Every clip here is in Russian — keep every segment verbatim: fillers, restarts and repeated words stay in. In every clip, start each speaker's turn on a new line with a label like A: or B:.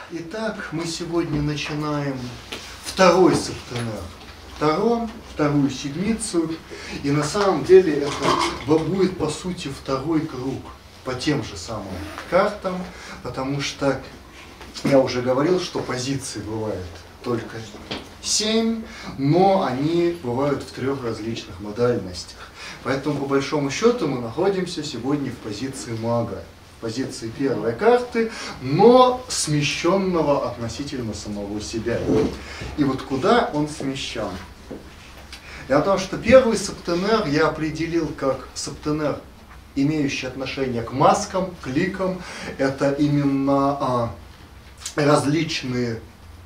A: Итак, мы сегодня начинаем второй септенер Таро, вторую седмицу, и на самом деле это будет по сути второй круг по тем же самым картам, потому что я уже говорил, что позиции бывают только семь, но они бывают в трех различных модальностях. Поэтому по большому счету мы находимся сегодня в позиции мага. Позиции первой карты, но смещенного относительно самого себя. И вот куда он смещен? Дело в том, что первый септенер я определил как септенер, имеющий отношение к маскам, к ликам. Это именно а, различные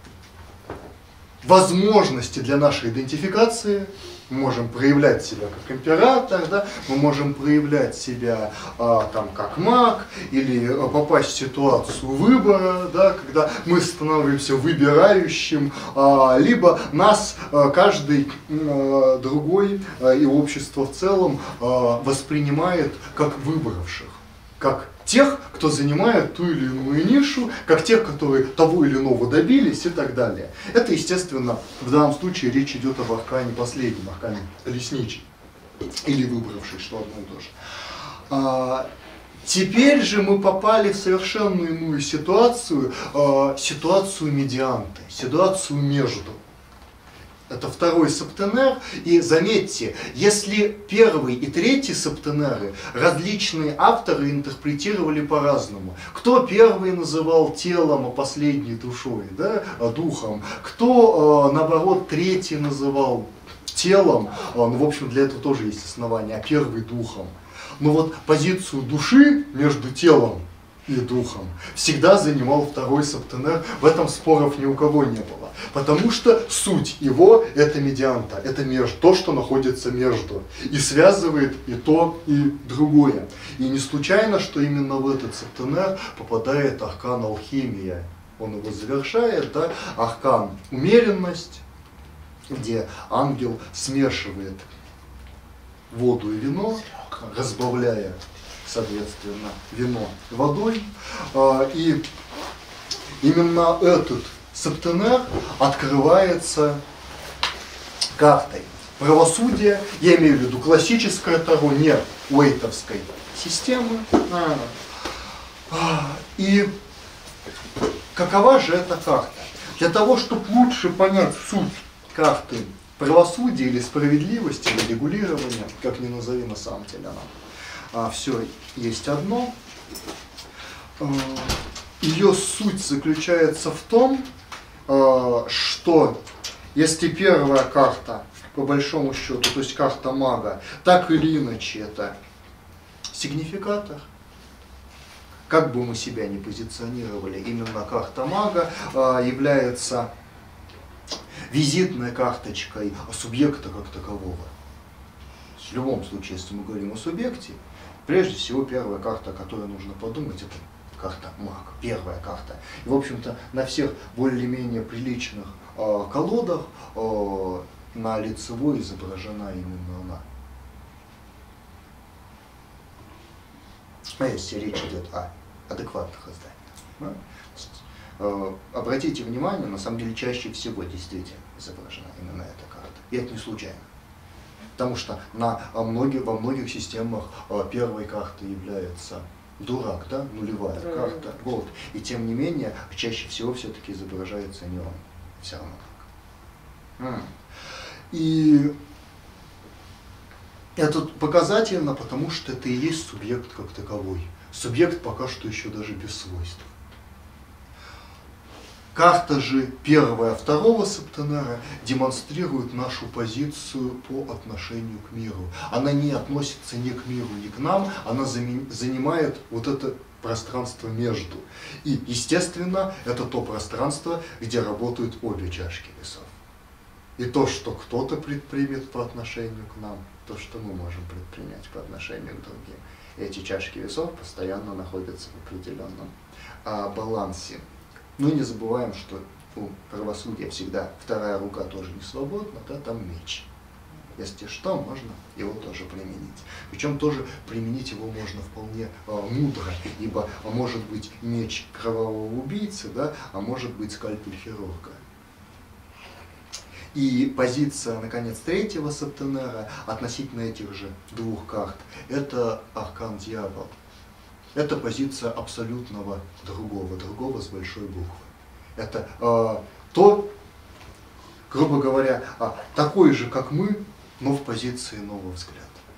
A: возможности для нашей идентификации. Мы можем проявлять себя как император, да? Мы можем проявлять себя а, там, как маг, или а, попасть в ситуацию выбора, да? Когда мы становимся выбирающим, а, либо нас а, каждый а, другой а, и общество в целом а, воспринимает как выбравших, как тех, кто занимает ту или иную нишу, как тех, которые того или иного добились и так далее. Это, естественно, в данном случае речь идет об аркане последнем, аркане колесничий, или выбравший, что одно и то же. А, теперь же мы попали в совершенно иную ситуацию, а, ситуацию медианты, ситуацию между. Это второй септенер, и заметьте, если первый и третий септенеры различные авторы интерпретировали по-разному. Кто первый называл телом, а последний душой, да, духом, кто, наоборот, третий называл телом, ну, в общем, для этого тоже есть основания, а первый духом. Но вот позицию души между телом и духом всегда занимал второй септенер, в этом споров ни у кого не было. Потому что суть его это медианта, это между, то, что находится между, и связывает и то, и другое. И не случайно, что именно в этот септенер попадает аркан алхимия. Он его завершает, да? Аркан умеренность, где ангел смешивает воду и вино, разбавляя, соответственно, вино водой. И именно этот септенер открывается картой правосудия, я имею в виду классическое Таро, не уэйтовской системы. И какова же эта карта? Для того, чтобы лучше понять суть карты правосудия или справедливости, или регулирования, как ни назови на самом деле она, все есть одно. Ее суть заключается в том, что если первая карта, по большому счету, то есть карта мага, так или иначе это сигнификатор, как бы мы себя ни позиционировали, именно карта мага является визитной карточкой субъекта как такового. В любом случае, если мы говорим о субъекте, прежде всего первая карта, о которой нужно подумать, это карта маг, первая карта. И, в общем-то, на всех более-менее приличных э, колодах э, на лицевой изображена именно она. А если речь идет о адекватных изданиях. Да? Э, обратите внимание, на самом деле чаще всего действительно изображена именно эта карта. И это не случайно. Потому что на многих, во многих системах э, первой картой является дурак, да, нулевая mm-hmm. карта, вот. И тем не менее, чаще всего все-таки изображается не он. Все равно так. Mm. И это показательно, потому что это и есть субъект как таковой. Субъект пока что еще даже без свойств. Карта же первая, второго септенера демонстрирует нашу позицию по отношению к миру. Она не относится ни к миру, ни к нам, она занимает вот это пространство между. И, естественно, это то пространство, где работают обе чашки весов. И то, что кто-то предпримет по отношению к нам, то, что мы можем предпринять по отношению к другим. Эти чашки весов постоянно находятся в определенном а, балансе. Но не забываем, что у правосудия всегда вторая рука тоже не свободна, да, там меч. Если что, можно его тоже применить. Причем тоже применить его можно вполне э, мудро, ибо а может быть меч кровавого убийцы, да, а может быть скальпель хирурга. И позиция, наконец, третьего септенера относительно этих же двух карт – это аркан дьявол. Это позиция абсолютного другого, другого с большой буквы. Это э, то, грубо говоря, э, такой же, как мы, но в позиции нового взгляда.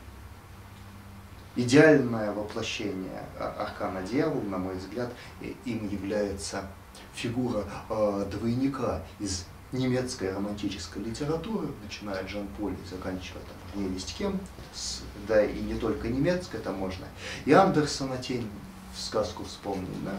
A: Идеальное воплощение аркана дьявола, на мой взгляд, им является фигура э, двойника из немецкой романтической литературы, начиная от Жан-Поля и заканчивая там, не весть кем, с, да и не только немецкой, это можно. И Андерсона «Тень» в сказку вспомнить. Да?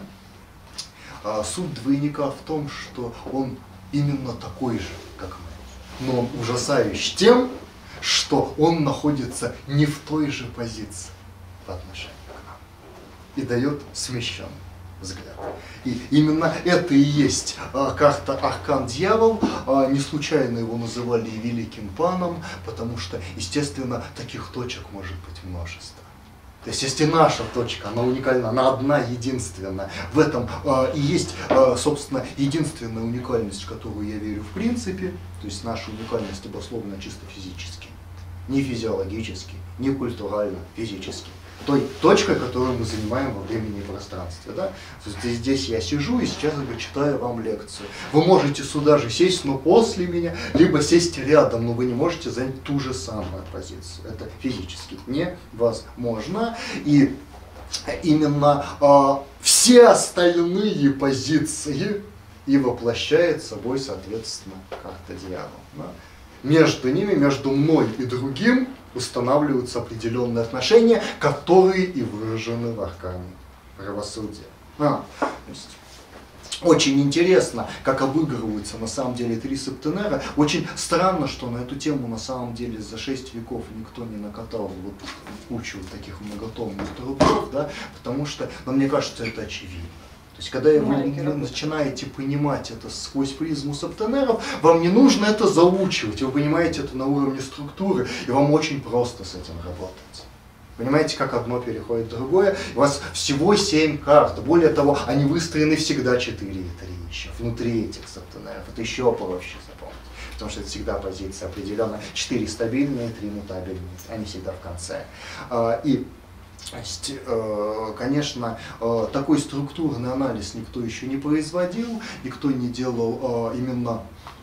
A: А суть двойника в том, что он именно такой же, как мы, но он ужасающий тем, что он находится не в той же позиции по отношению к нам и дает смещенный взгляд. И именно это и есть а, карта Аркан Дьявол. А, не случайно его называли и Великим Паном, потому что, естественно, таких точек может быть множество. То есть, если наша точка, она уникальна, она одна, единственная. В этом а, и есть, а, собственно, единственная уникальность, в которую я верю в принципе. То есть, наша уникальность обусловлена чисто физически. Не физиологически, не культурально, физически. Той точкой, которую мы занимаем во времени и пространстве. Да? Здесь я сижу и сейчас читаю вам лекцию. Вы можете сюда же сесть, но после меня, либо сесть рядом, но вы не можете занять ту же самую позицию. Это физически невозможно. И именно а, все остальные позиции и воплощает собой, соответственно, карта дьявола. Да? Между ними, между мной и другим, устанавливаются определенные отношения, которые и выражены в аркане правосудия. А, то есть, очень интересно, как обыгрываются на самом деле три септенера. Очень странно, что на эту тему на самом деле за шесть веков никто не накатал вот кучу таких многотомных трудов, да, потому что, но мне кажется, это очевидно. То есть, когда вы начинаете понимать это сквозь призму септенеров, вам не нужно это заучивать, вы понимаете это на уровне структуры, и вам очень просто с этим работать. Понимаете, как одно переходит в другое, у вас всего семь карт, более того, они выстроены всегда четыре и три еще, внутри этих септенеров, это еще проще запомнить, потому что это всегда позиция определенная, четыре стабильные, три мутабельные, они всегда в конце. И То есть, конечно, такой структурный анализ никто еще не производил, никто не делал именно,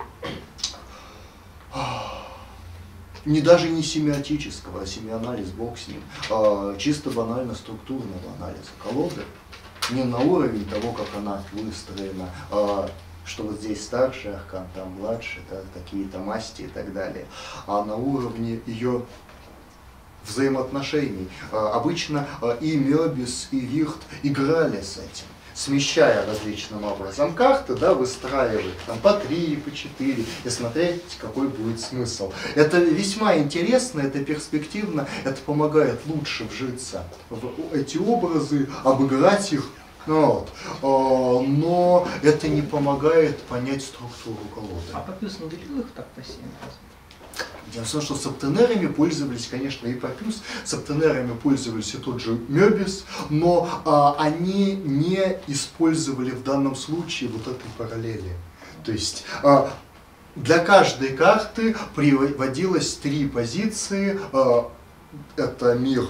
A: не даже не семиотического, а семианализ, бог с ним, чисто банально структурного анализа колоды, не на уровень того, как она выстроена, что вот здесь старший аркан, там младший, да, такие-то масти и так далее, а на уровне ее взаимоотношений. Обычно и Мёбис, и Вирт играли с этим, смещая различным образом карты, да, выстраивать там по три, по четыре и смотреть, какой будет смысл. Это весьма интересно, это перспективно, это помогает лучше вжиться в эти образы, обыграть их. Вот. Но это не помогает понять структуру колоды.
B: А Папюс не делил их так по семь раз?
A: Дело в том, что септенерами пользовались, конечно, и Папюс, септенерами пользовались и тот же Мёбис, но а, они не использовали в данном случае вот этой параллели. То есть а, для каждой карты приводилось три позиции. А, это мир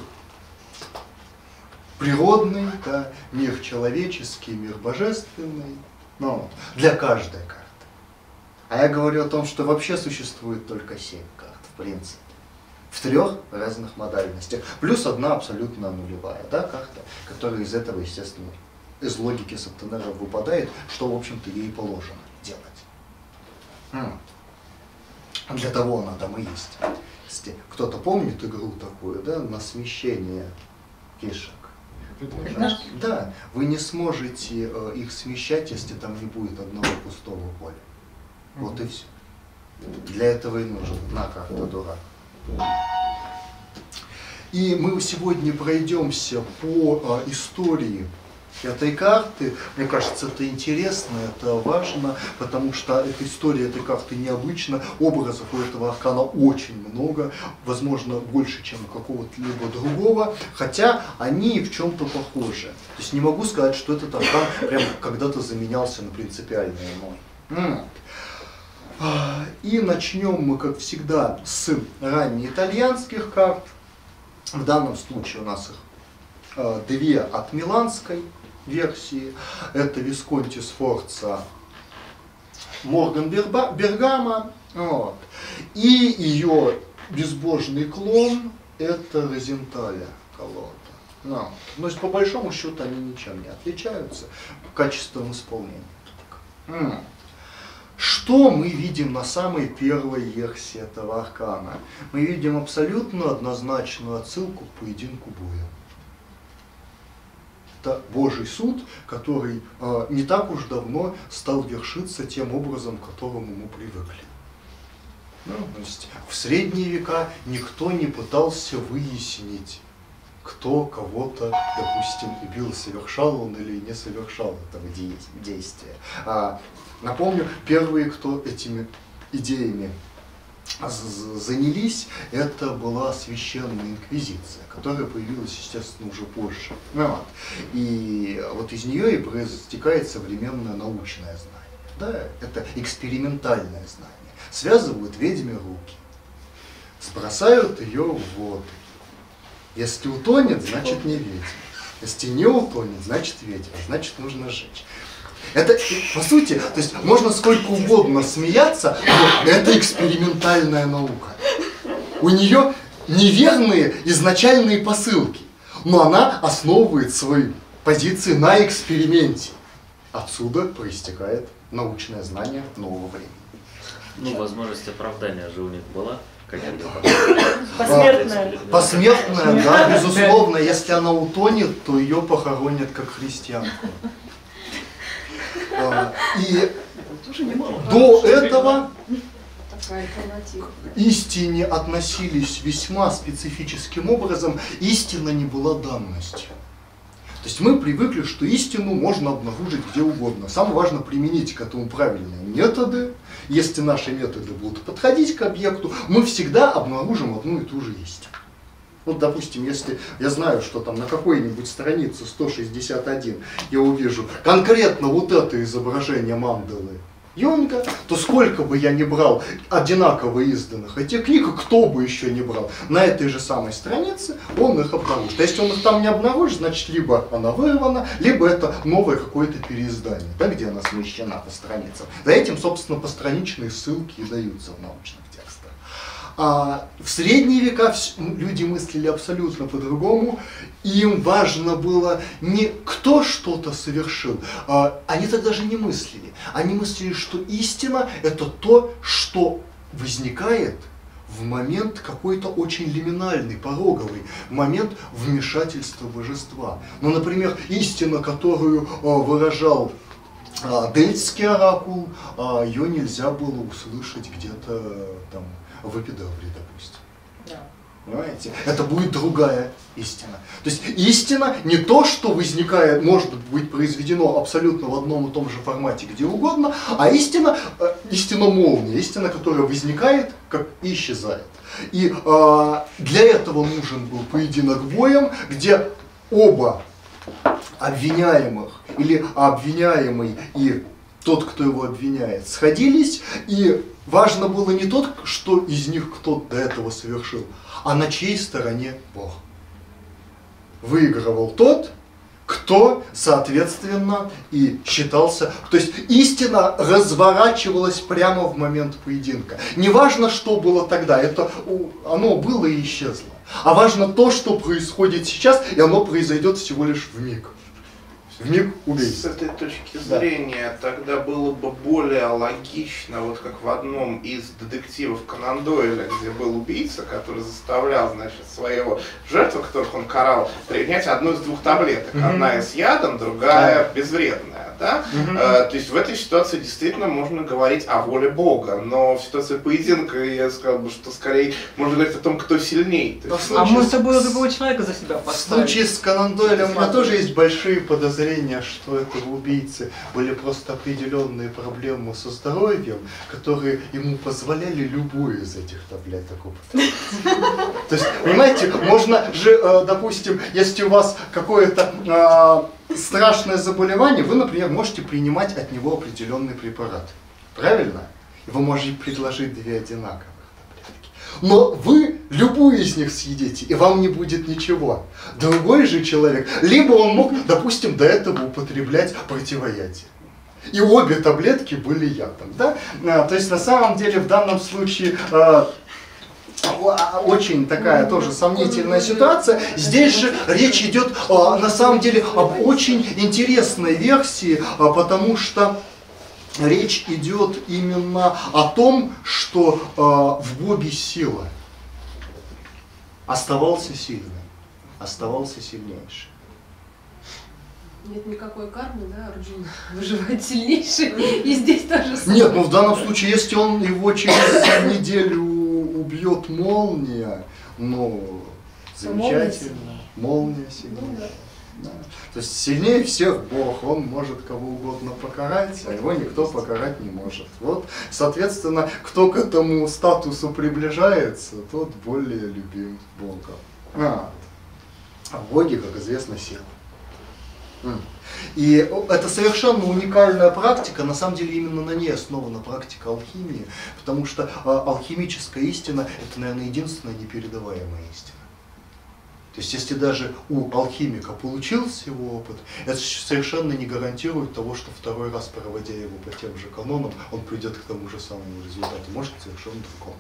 A: природный, да, мир человеческий, мир божественный. Ну, вот, для каждой карты. А я говорю о том, что вообще существует только семь карт, в принципе, в трех разных модальностях, плюс одна абсолютно нулевая, да, карта, которая из этого, естественно, из логики септенеров выпадает, что, в общем-то, ей положено делать. М. Для того она там и есть. Если кто-то помнит игру такую, да, на смещение фишек. Да, вы не сможете э, их смещать, если там не будет одного пустого поля. Вот и все. Для этого и нужна карта дурак. И мы сегодня пройдемся по а, истории этой карты. Мне кажется, это интересно, это важно, потому что эта история этой карты необычна. Образов у этого аркана очень много, возможно, больше, чем у какого-либо другого, хотя они в чем-то похожи. То есть не могу сказать, что этот аркан прям когда-то заменялся на принципиально иной. И начнем мы, как всегда, с раннеитальянских карт. В данном случае у нас их э, две от миланской версии. Это Висконти Сфорца, Морган Бергама. Вот. И ее безбожный клон это Розенталя колода. Ну, то есть по большому счету они ничем не отличаются качеством исполнения. Mm. Что мы видим на самой первой версии этого аркана? Мы видим абсолютно однозначную отсылку к поединку боя. Это Божий суд, который э, не так уж давно стал вершиться тем образом, к которому мы привыкли. Ну, то есть в средние века никто не пытался выяснить, кто кого-то, допустим, убил, совершал он или не совершал этого действия. А, напомню, первые, кто этими идеями занялись, это была священная инквизиция, которая появилась, естественно, уже позже. Ну, вот. И вот из нее и проистекает современное научное знание. Да? Это экспериментальное знание. Связывают ведьме руки, сбросают ее в воду. Если утонет, значит не ведьма. Если не утонет, значит ведьма, значит нужно сжечь. Это, по сути, то есть можно сколько угодно смеяться, но это экспериментальная наука. У нее неверные изначальные посылки, но она основывает свои позиции на эксперименте. Отсюда проистекает научное знание нового времени.
C: Ну, возможность оправдания же у них была.
D: Посмертная.
A: Посмертная, да, безусловно. Если она утонет, то ее похоронят как христианку. И до этого к истине относились весьма специфическим образом. Истина не была данностью. То есть мы привыкли, что истину можно обнаружить где угодно. Самое важно применить к этому правильные методы. Если наши методы будут подходить к объекту, мы всегда обнаружим одну и ту же истину. Вот, допустим, если я знаю, что там на какой-нибудь странице сто шестьдесят один я увижу конкретно вот это изображение мандалы Юнга, то сколько бы я ни брал одинаково изданных этих книг, кто бы еще не брал, на этой же самой странице он их обнаружит. А если он их там не обнаружит, значит либо она вырвана, либо это новое какое-то переиздание, да, где она смещена по страницам. За этим, собственно, постраничные ссылки и даются в научных текстах. А в средние века люди мыслили абсолютно по-другому. Им важно было не кто что-то совершил, а они так даже не мыслили. Они мыслили, что истина – это то, что возникает в момент какой-то очень лиминальный, пороговый, момент вмешательства божества. Ну, например, истина, которую выражал Дельфский оракул, ее нельзя было услышать где-то там в Эпидавре, допустим.
D: Да.
A: Понимаете? Это будет другая истина. То есть истина не то, что возникает, может быть произведено абсолютно в одном и том же формате где угодно, а истина, истина молния, истина, которая возникает как и исчезает. И э, для этого нужен был поединок боем, где оба обвиняемых или обвиняемый и тот, кто его обвиняет, сходились, и важно было не тот, что из них кто до этого совершил, а на чьей стороне Бог. Выигрывал тот, кто, соответственно, и считался... То есть истина разворачивалась прямо в момент поединка. Не важно, что было тогда, это, оно было и исчезло. А важно то, что происходит сейчас, и оно произойдет всего лишь в миг. В миг убийства.
E: С этой точки зрения, да, тогда было бы более логично, вот как в одном из детективов Конан Дойля, где был убийца, который заставлял, значит, своего жертву, которых он карал, принять одну из двух таблеток. Mm-hmm. Одна с ядом, другая mm-hmm. безвредная. Да? Mm-hmm. э, то есть в этой ситуации действительно можно говорить о воле Бога, но в ситуации поединка я сказал бы, что скорее можно говорить о том, кто сильней.
B: А может, было другого человека за себя поставить?
A: В случае с Конан Дойлем у меня тоже есть большие подозрения, подозрение, что этого убийцы были просто определенные проблемы со здоровьем, которые ему позволяли любую из этих таблеток употреблять. То есть, понимаете, можно же, допустим, если у вас какое-то страшное заболевание, вы, например, можете принимать от него определенный препарат. Правильно? И вы можете предложить две одинаковых таблетки. Но вы любую из них съедите, и вам не будет ничего. Другой же человек, либо он мог, допустим, до этого употреблять противоядие. И обе таблетки были ядом. Да? То есть, на самом деле, в данном случае... очень такая тоже сомнительная ситуация. Здесь же речь идет на самом деле об очень интересной версии, потому что речь идет именно о том, что в Бобе сила. Оставался сильным, оставался сильнейшим.
D: Нет никакой кармы, да, Арджуна выживает сильнейший, и здесь тоже самое.
A: Нет, ну в данном случае, если он его через неделю убьет молния, ну, замечательно, молния сильнее. Ну, да. Да. То есть сильнее всех Бог, он может кого угодно покарать, а его никто покарать не может. Вот, соответственно, кто к этому статусу приближается, тот более любим Богом. А, а боги, как известно, сила. И это совершенно уникальная практика, на самом деле именно на ней основана практика алхимии, потому что алхимическая истина — это, наверное, единственная непередаваемая истина. То есть, если даже у алхимика получился его опыт, это совершенно не гарантирует того, что второй раз, проводя его по тем же канонам, он придет к тому же самому результату, может, совершенно другому.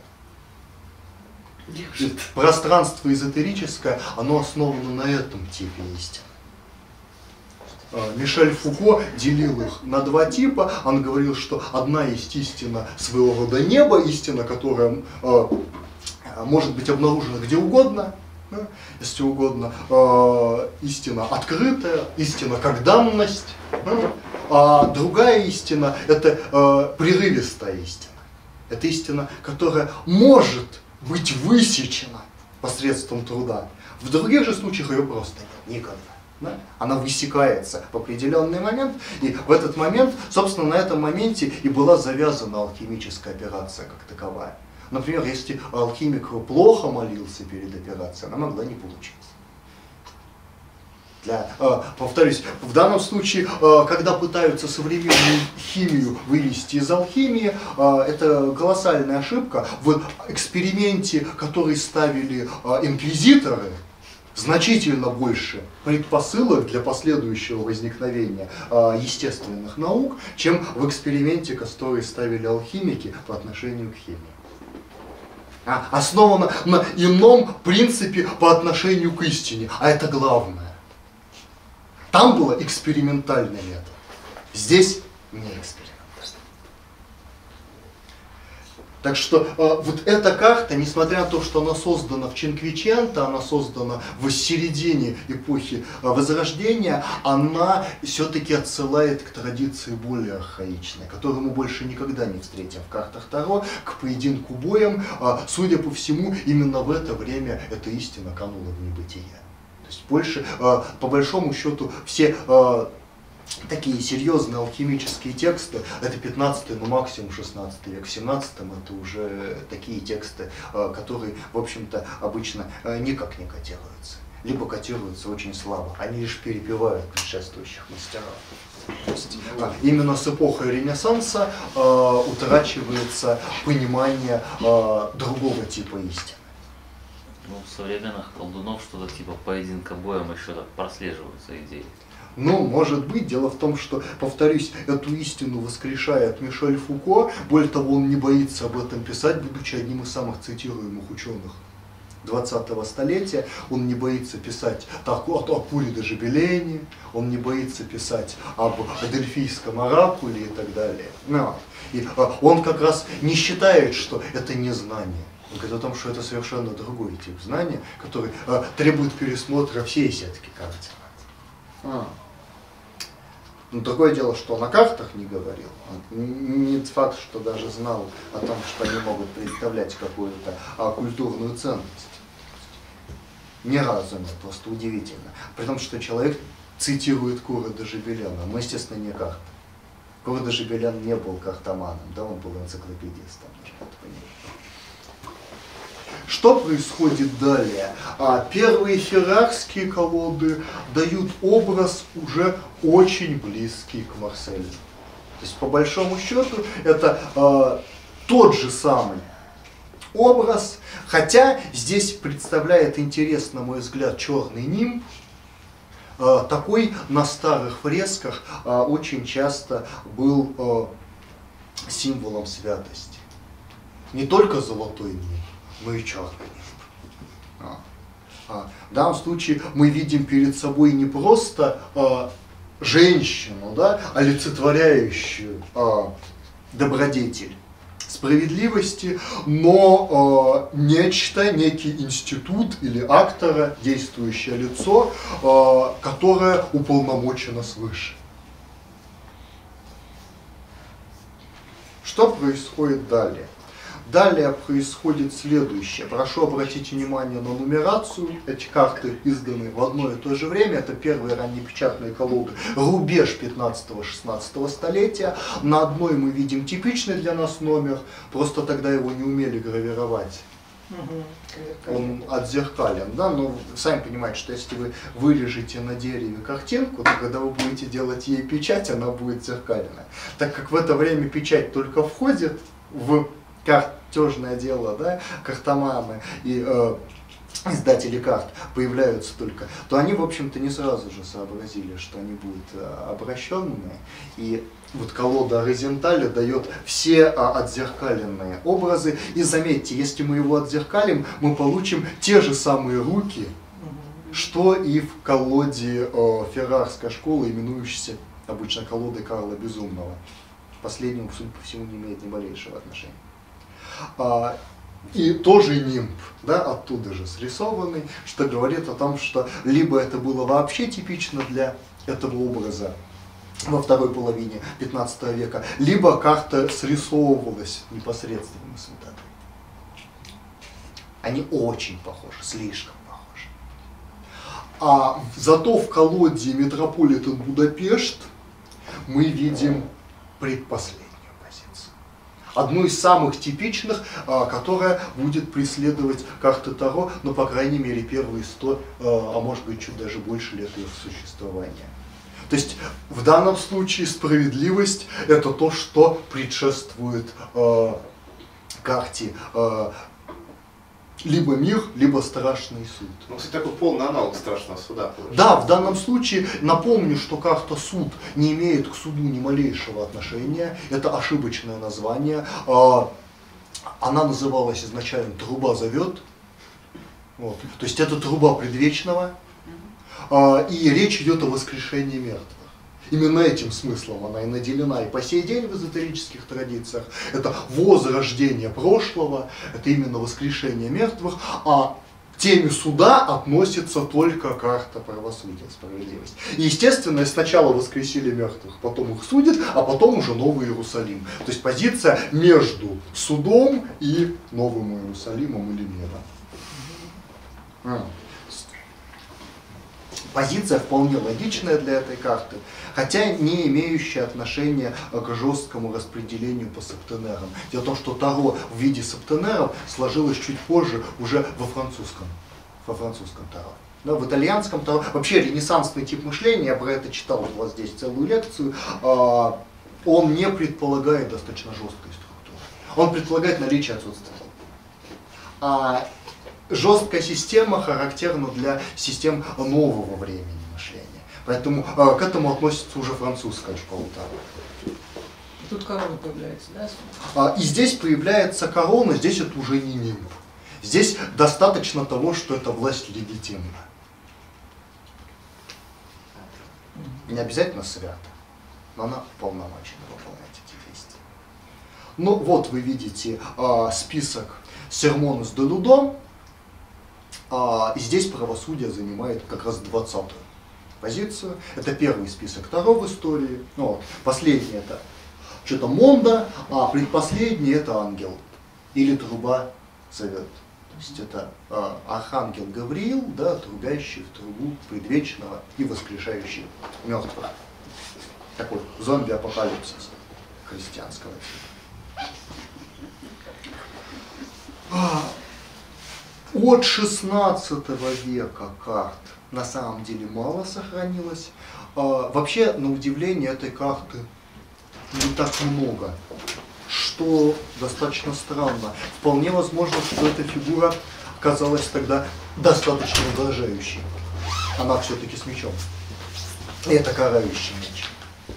A: И пространство эзотерическое, оно основано на этом типе истины. Мишель Фуко делил их на два типа. Он говорил, что одна есть истина своего рода неба, истина, которая э, может быть обнаружена где угодно, да, если угодно, э, истина открытая, истина как данность, да, а другая истина — это э, прерывистая истина. Это истина, которая может быть высечена посредством труда. В других же случаях ее просто нет никогда. Да? Она высекается в определенный момент, и в этот момент, собственно, на этом моменте и была завязана алхимическая операция как таковая. Например, если алхимик плохо молился перед операцией, она могла не получиться. Для, э, повторюсь, в данном случае, э, когда пытаются современную химию вывести из алхимии, э, это колоссальная ошибка. В эксперименте, который ставили э, инквизиторы, значительно больше предпосылок для последующего возникновения э, естественных наук, чем в эксперименте, который ставили алхимики по отношению к химии. А, основано на ином принципе по отношению к истине, а это главное. Там был экспериментальный метод, здесь не экспериментальный. Так что э, вот эта карта, несмотря на то, что она создана в Чинквиченто, она создана в середине эпохи э, Возрождения, она все-таки отсылает к традиции более архаичной, которую мы больше никогда не встретим в картах Таро, к поединку боем. Э, судя по всему, именно в это время эта истина канула в небытие. То есть больше, э, по большому счету, все... Э, такие серьезные алхимические тексты, это пятнадцатый, ну максимум шестнадцатый век, в семнадцатом это уже такие тексты, которые, в общем-то, обычно никак не котируются, либо котируются очень слабо, они лишь перепевают предшествующих мастеров. То есть, именно с эпохой Ренессанса э, утрачивается понимание э, другого типа истины.
C: Ну, у современных колдунов что-то типа поединка боем еще так прослеживаются идеи.
A: Ну, может быть. Дело в том, что, повторюсь, эту истину воскрешает Мишель Фуко. Более того, он не боится об этом писать, будучи одним из самых цитируемых ученых двадцатого столетия. Он не боится писать так, о, о Пуре де Жабелене, он не боится писать об Дельфийском оракуле и так далее. No. И а, он как раз не считает, что это не знание. Он говорит о том, что это совершенно другой тип знания, который а, требует пересмотра всей сетки координат. А. Ну, другое дело, что на картах не говорил. Не факт, что даже знал о том, что они могут представлять какую-то а, культурную ценность. Ни разу нет, просто удивительно. При том, что человек цитирует Кура де Жебеляна, но, естественно, не Карт. Кура де Жебелян не был картоманом, да, он был энциклопедистом. Что происходит далее? А первые феррарские колоды дают образ уже очень близкий к Марселю. То есть, по большому счету, это э, тот же самый образ, хотя здесь представляет интерес, на мой взгляд, черный нимб. Э, такой на старых фресках э, очень часто был э, символом святости. Не только золотой нимб, но и черный нимб. А. А, в данном случае мы видим перед собой не просто э, женщину, да, олицетворяющую э, добродетель справедливости, но э, нечто, некий институт или актора, действующее лицо, э, которое уполномочено свыше. Что происходит далее? Далее происходит следующее. Прошу обратить внимание на нумерацию. Эти карты изданы в одно и то же время. Это первые раннепечатные колоды. Рубеж пятнадцатого-шестнадцатого столетия. На одной мы видим типичный для нас номер. Просто тогда его не умели гравировать. Он отзеркален, да, но сами понимаете, что если вы вырежете на дереве картинку, то когда вы будете делать ей печать, она будет зеркальная. Так как в это время печать только входит в картежное дело, да, картоманы и э, издатели карт появляются только, то они, в общем-то, не сразу же сообразили, что они будут э, обращенные. И вот колода Розенталя дает все а, отзеркаленные образы. И заметьте, если мы его отзеркалим, мы получим те же самые руки, что и в колоде э, феррарской школы, именующейся обычно колодой Карла Безумного. Последнему, судя по всему, не имеет ни малейшего отношения. А, и тоже нимб, да, оттуда же срисованный, что говорит о том, что либо это было вообще типично для этого образа во второй половине пятнадцатого века, либо карта срисовывалась непосредственно с вот этой. Они очень похожи, слишком похожи. А зато в колоде Метрополитен Будапешт мы видим предпоследнюю позицию. Одну из самых типичных, которая будет преследовать карты Таро, но, по крайней мере, первые сто, а может быть, чуть даже больше лет их существования. То есть, в данном случае справедливость – это то, что предшествует э, карте э, либо мир, либо страшный суд.
E: Ну, кстати, такой полный аналог страшного суда получается.
A: Да, в данном случае напомню, что карта суд не имеет к суду ни малейшего отношения. Это ошибочное название. Э, она называлась изначально «Труба зовет». Вот. То есть, это труба предвечного. И речь идет о воскрешении мертвых. Именно этим смыслом она и наделена и по сей день в эзотерических традициях. Это возрождение прошлого, это именно воскрешение мертвых, а к теме суда относится только карта правосудия, справедливость. И, естественно, сначала воскресили мертвых, потом их судят, а потом уже Новый Иерусалим. То есть позиция между судом и Новым Иерусалимом или миром. Позиция вполне логичная для этой карты, хотя не имеющая отношения к жесткому распределению по септенерам. Дело в том, что Таро в виде септенеров сложилось чуть позже уже во французском, во французском Таро. Да, в итальянском Таро, вообще ренессансный тип мышления, я про это читал у вас здесь целую лекцию, он не предполагает достаточно жесткой структуры. Он предполагает наличие отсутствия. А жесткая система характерна для систем нового времени мышления. Поэтому э, к этому относится уже французская школа Таро.
B: Тут корона появляется, да?
A: А, и здесь появляется корона, здесь это уже не нимб. Здесь достаточно того, что эта власть легитимна. Не обязательно свята, но она полномочена выполнять эти действия. Ну вот вы видите э, список Сермонес де Людо. А, и здесь правосудие занимает как раз двадцатую позицию. Это первый список Таро в истории. Ну, вот. Последний это что-то Монда, а предпоследний это ангел. Или труба зовет. То То есть это э, архангел Гавриил, да, трубящий в трубу предвечного и воскрешающий мертвых. Такой зомби-апокалипсис христианского типа. От шестнадцатого века карт на самом деле мало сохранилось. А, вообще, на удивление, этой карты не так много, что достаточно странно. Вполне возможно, что эта фигура казалась тогда достаточно угрожающей. Она все-таки с мечом. И это карающий меч.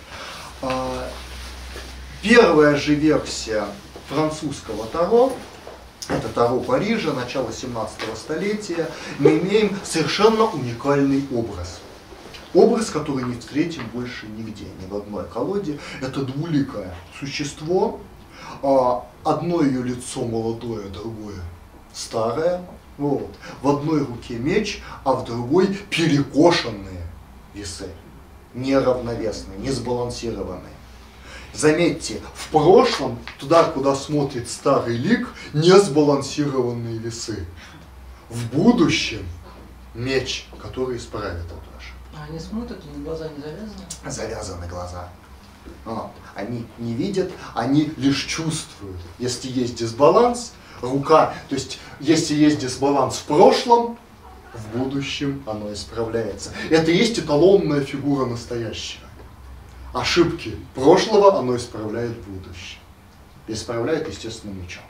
A: А, первая же версия французского таро, это Таро Парижа, начало семнадцатого столетия, мы имеем совершенно уникальный образ. Образ, который не встретим больше нигде, ни в одной колоде. Это двуликое существо. Одно ее лицо молодое, другое старое. Вот. В одной руке меч, а в другой перекошенные весы. Неравновесные, несбалансированные. Заметьте, в прошлом, туда, куда смотрит старый лик, несбалансированные весы. В будущем меч, который исправит эту ошибку.
B: А они смотрят, у них глаза не завязаны?
A: Завязаны глаза. Вот. Они не видят, они лишь чувствуют. Если есть дисбаланс, рука, то есть если есть дисбаланс в прошлом, в будущем оно исправляется. Это и есть эталонная фигура настоящего. Ошибки прошлого оно исправляет в будущем. Исправляет, естественно, мечом.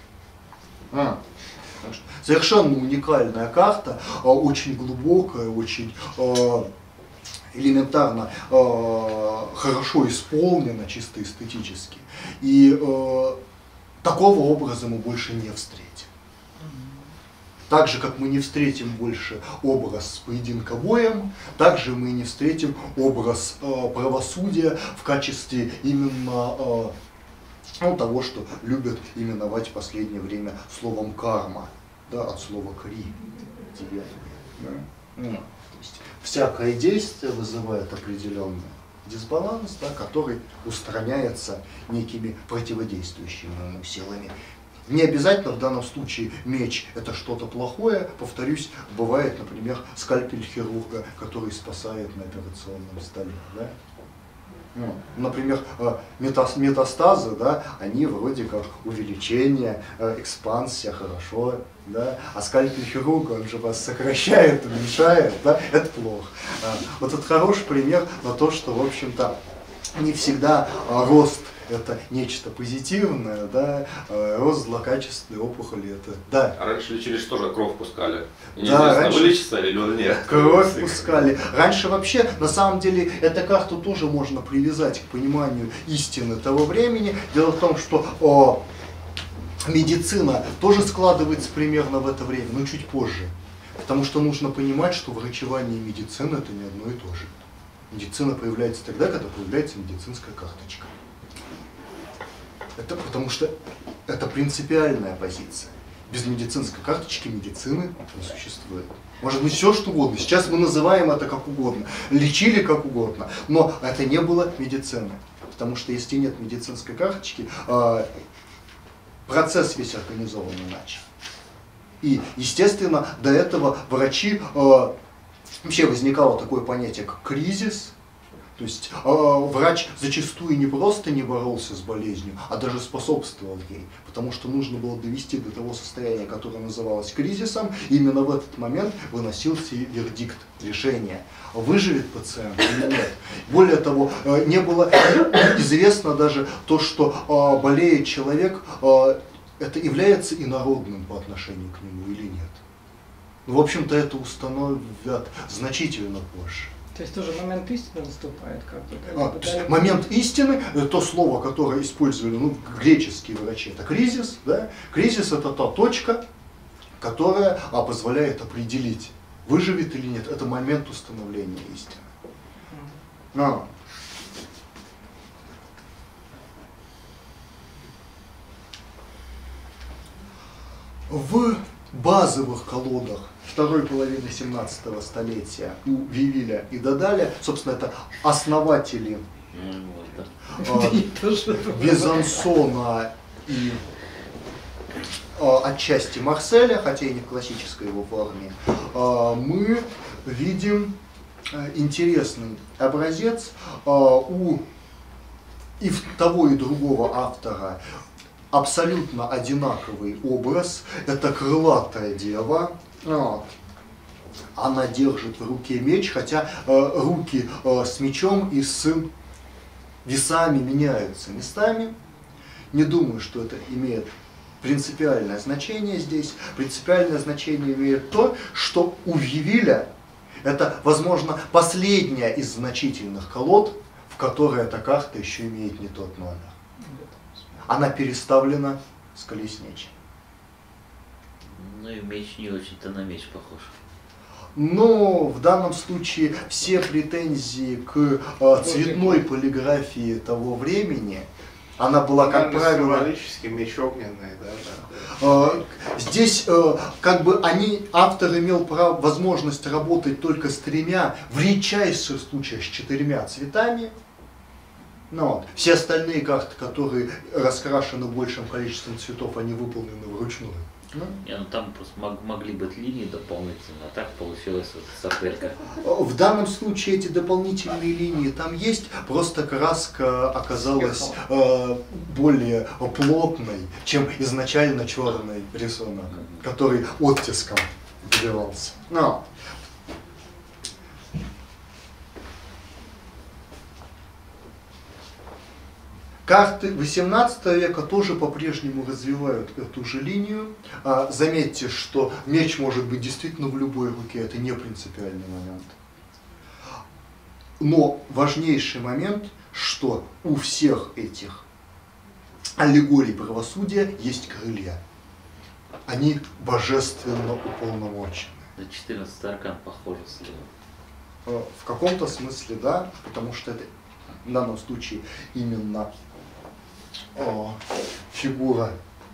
A: А. Совершенно уникальная карта, очень глубокая, очень элементарно хорошо исполнена, чисто эстетически. И такого образа мы больше не встретим. Так же, как мы не встретим больше образ с поединка боем, так же мы не встретим образ э, правосудия в качестве именно э, ну, того, что любят именовать в последнее время словом карма, да, от слова кри. Да? Ну, то есть всякое действие вызывает определенный дисбаланс, да, который устраняется некими противодействующими ему силами. Не обязательно в данном случае меч это что-то плохое, повторюсь, бывает, например, скальпель хирурга, который спасает на операционном столе. Да? Ну, например, метастазы, да, они вроде как увеличение, экспансия, хорошо, да? А скальпель хирурга, он же вас сокращает, уменьшает, да? Это плохо. Вот это хороший пример на то, что, в общем-то, не всегда рост это нечто позитивное, да, рост злокачественной опухоли, это, да.
F: А раньше лечили, что же кровь пускали? И
A: да,
F: неизвестно,
A: раньше
F: вылечится или он нет.
A: Кровь пускали. Раньше вообще, на самом деле, эту карту тоже можно привязать к пониманию истины того времени. Дело в том, что о, медицина тоже складывается примерно в это время, но чуть позже. Потому что нужно понимать, что врачевание и медицина это не одно и то же. Медицина появляется тогда, когда появляется медицинская карточка. Это потому что это принципиальная позиция. Без медицинской карточки медицины не существует. Может быть все что угодно. Сейчас мы называем это как угодно. Лечили как угодно. Но это не было медицины. Потому что если нет медицинской карточки, процесс весь организован иначе. И, естественно, до этого врачи, вообще возникало такое понятие, как кризис. То есть э, врач зачастую не просто не боролся с болезнью, а даже способствовал ей, потому что нужно было довести до того состояния, которое называлось кризисом, и именно в этот момент выносился вердикт, решение, выживет пациент или нет. Более того, э, не было известно даже то, что э, болеет человек, э, это является инородным по отношению к нему или нет. Ну, в общем-то, это установят значительно позже.
B: То есть тоже момент истины наступает, как бы.
A: А, то есть момент истины, то слово, которое использовали ну, греческие врачи, это кризис. Да? Кризис это та точка, которая а, позволяет определить, выживет или нет. Это момент установления истины. А. В базовых колодах второй половины семнадцатого столетия у Вивиля и Дадаля, собственно, это основатели э, Безансона и э, а, отчасти Марселя, хотя и не в классической его форме, а, мы видим а, интересный образец а, у и того, и другого автора абсолютно одинаковый образ. Это крылатая дева. Вот. Она держит в руке меч, хотя э, руки э, с мечом и с весами меняются местами. Не думаю, что это имеет принципиальное значение здесь. Принципиальное значение имеет то, что у Вьевиля это, возможно, последняя из значительных колод, в которой эта карта еще имеет не тот номер. Она переставлена с колесничей.
C: Ну и меч не очень-то на меч похож.
A: Но в данном случае все претензии к э, цветной полиграфии того времени, она была, как правило,
E: символический меч огненный, да, да.
A: Э, здесь э, как бы они, автор имел право, возможность работать только с тремя, в редчайших случаях с четырьмя цветами. Ну, вот. Все остальные карты, которые раскрашены большим количеством цветов, они выполнены вручную. Ну?
C: Не, ну там просто мог, могли быть линии дополнительно, а так получилась вот сапелька.
A: В данном случае эти дополнительные линии там есть, просто краска оказалась э, более плотной, чем изначально черный рисунок, который оттиском добивался. Ну. Карты восемнадцатого века тоже по-прежнему развивают эту же линию. А, заметьте, что меч может быть действительно в любой руке, это не принципиальный момент. Но важнейший момент, что у всех этих аллегорий правосудия есть крылья. Они божественно уполномочены.
C: На четырнадцатый аркан похоже слева.
A: В каком-то смысле да, потому что это в данном случае именно о, фигура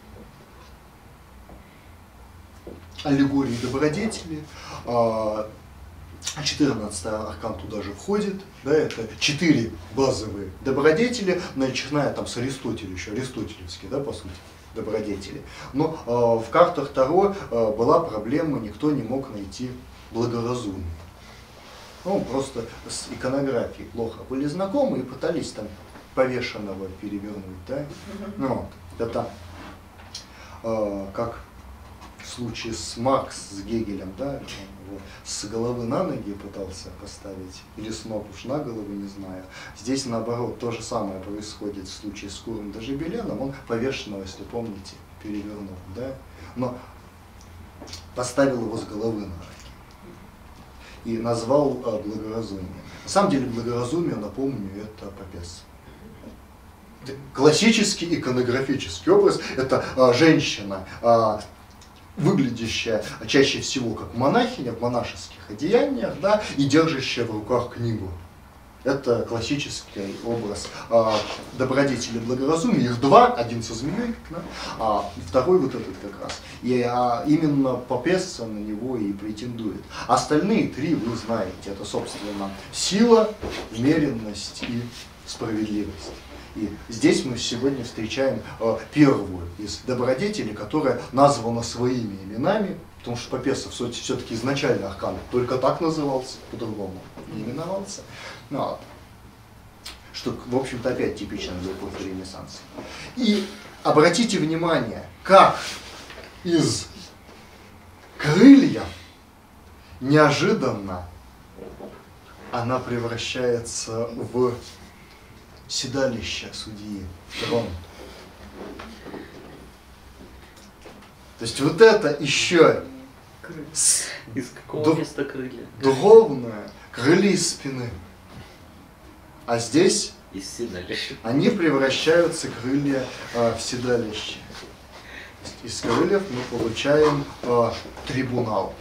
A: аллегории добродетели. четырнадцатый аркан туда же входит, да, это четыре базовые добродетели, начиная там с Аристотеля, еще аристотелевские, да, по сути, добродетели. Но э, в картах Таро э, была проблема, никто не мог найти благоразумие. Ну, просто с иконографией плохо были знакомы и пытались там повешенного перевернуть, да? Ну, это э, как в случае с Маркс, с Гегелем, да, он его с головы на ноги пытался поставить, или с ног уж на голову, не знаю. Здесь наоборот то же самое происходит в случае с Куром де Жебеленом, он повешенного, если помните, перевернул, да? Но поставил его с головы на ноги и назвал а, благоразумием. На самом деле благоразумие, напомню, это Папесса. Классический иконографический образ – это а, женщина, а, выглядящая чаще всего как монахиня в монашеских одеяниях, да, и держащая в руках книгу. Это классический образ а, добродетели благоразумия. Их два, один со змеей, да, а второй вот этот как раз. И а, именно Папесса на него и претендует. Остальные три вы знаете. Это, собственно, сила, умеренность и справедливость. И здесь мы сегодня встречаем э, первую из добродетелей, которая названа своими именами, потому что Папесса все-таки изначально аркан только так назывался, по-другому не именовался. Ну, что, в общем-то, опять типично для эпохи Ренессанса. И обратите внимание, как из крыльев неожиданно она превращается в седалище судьи, в трон. То есть вот это еще с...
C: Из какого
A: ду...
C: места крылья?
A: духовное, крылья из спины. А здесь
C: из седалища.
A: Они превращаются, крылья, э, в седалище. Из крыльев мы получаем э, трибунал.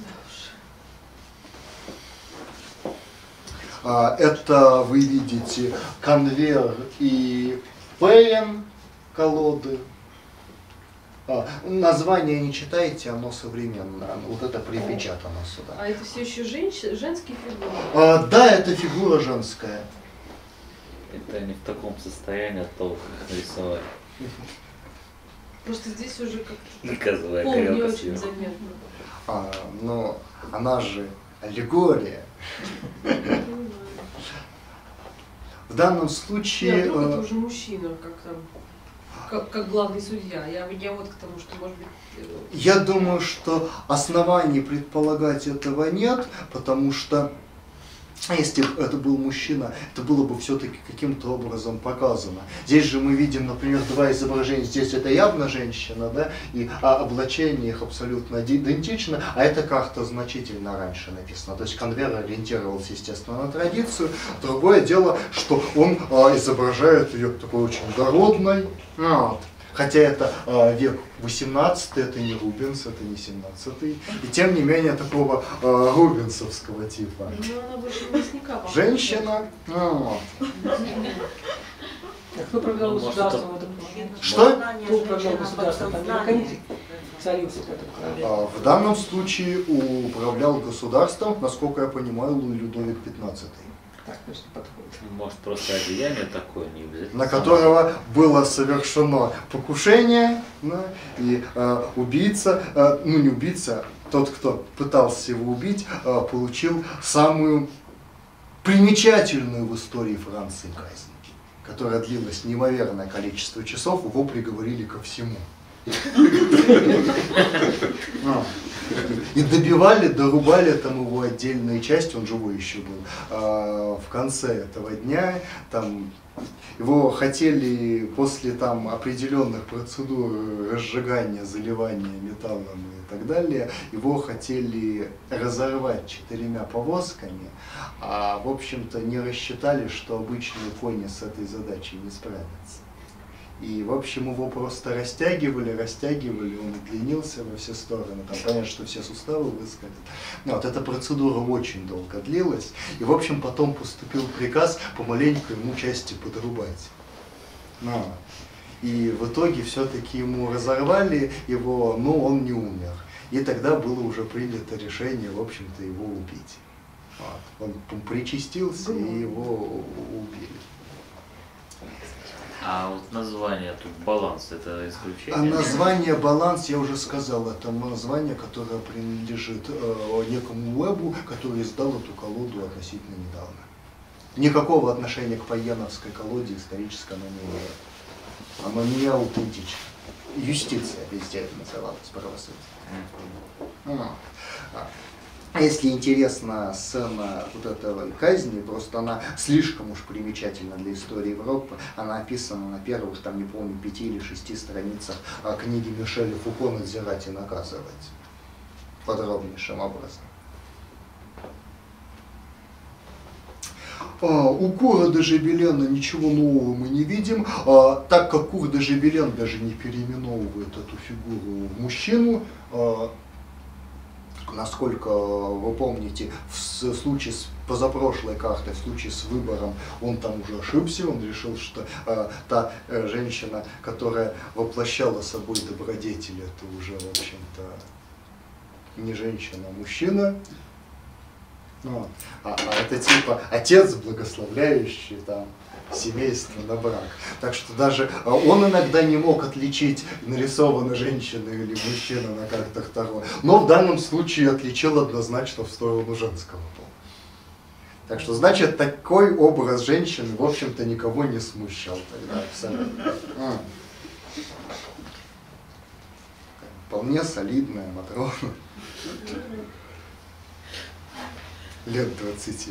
A: Это вы видите конвер и пен колоды. А, название не читайте, оно современное. Вот это припечатано сюда.
D: А это все еще женщ... женские фигуры?
A: А, да, это фигура женская.
C: Это они в таком состоянии от того, как нарисовали.
D: Просто здесь уже как-то
C: Газовая
D: пол не
C: горелка
D: очень
C: сверху.
D: заметно.
A: А, но она же аллегория.
D: Понимаю.
A: В данном
D: Я
A: случае...
D: вдруг это
A: э,
D: уже мужчина, как там, как, как главный судья. Я, я вот к тому, что может быть. э,
A: Я думаю, что оснований предполагать этого нет, потому что если бы это был мужчина, это было бы все-таки каким-то образом показано. Здесь же мы видим, например, два изображения. Здесь это явно женщина, да, и а, облачение их абсолютно идентично, а это как-то значительно раньше написано. То есть Канвер ориентировался, естественно, на традицию. Другое дело, что он а, изображает ее такой очень дородной. Вот. Хотя это э, век восемнадцатый, это не Рубенс, это не семнадцатый. И тем не менее такого э, рубенсовского типа.
D: Ну, она больше мясника. похожа.
A: Женщина. Ну,
B: А кто провел
C: Ну, может,
B: государство
C: это-
B: в этот момент?
A: Что?
B: Кто провел государство? Там американец царился к этому королеве.
A: а, в данном случае управлял государством, насколько я понимаю, Людовик пятнадцатый,
B: Так точно подходит.
C: Может, просто одеяние такое, не обязательно.
A: на которого было совершено покушение, да, и э, убийца, э, ну не убийца, тот, кто пытался его убить, э, получил самую примечательную в истории Франции казнь, которая длилась неимоверное количество часов, его приговорили ко всему. И добивали, дорубали там его отдельные части, он живой еще был, а, в конце этого дня, там, его хотели после там определенных процедур разжигания, заливания металлом и так далее, его хотели разорвать четырьмя повозками, а в общем-то не рассчитали, что обычные кони с этой задачей не справятся. И, в общем, его просто растягивали, растягивали, он удлинился во все стороны. Там понятно, что все суставы выскочат. Ну, вот эта процедура очень долго длилась. И, в общем, потом поступил приказ помаленьку ему части подрубать. Ну, и в итоге все-таки ему разорвали его, но он не умер. И тогда было уже принято решение, в общем-то, его убить. Вот. Он причастился, и его убили.
C: А вот название тут баланс, это
A: А
C: исключение?
A: название «Баланс», я уже сказал, это название, которое принадлежит э, некому Уэбу, который издал эту колоду относительно недавно. Никакого отношения к Пайеновской колоде исторической оно не имеет. Оно не аутентично. Юстиция везде это называлась, правосудие. Ну, а если интересна сцена вот этого казни, просто она слишком уж примечательна для истории Европы. Она описана на первых, там, не помню, пяти или шести страницах книги Мишеля Фуко «Надзирать и наказывать» подробнейшим образом. А, у Кура де Жебелена ничего нового мы не видим, а, так как Кур де Жебелен даже не переименовывает эту фигуру в мужчину. А, насколько вы помните, в случае с позапрошлой картой, в случае с выбором, он там уже ошибся, он решил, что а, та а, женщина, которая воплощала собой добродетель, это уже, в общем-то, не женщина, а мужчина. Ну, а, а это типа отец, благословляющий там семейство на брак. Так что даже он иногда не мог отличить, нарисована женщина или мужчина на картах Таро, но в данном случае отличил однозначно в сторону женского пола. Так что, значит, такой образ женщины, в общем-то, никого не смущал тогда абсолютно. А. Вполне солидная Матрона. Лет двадцати.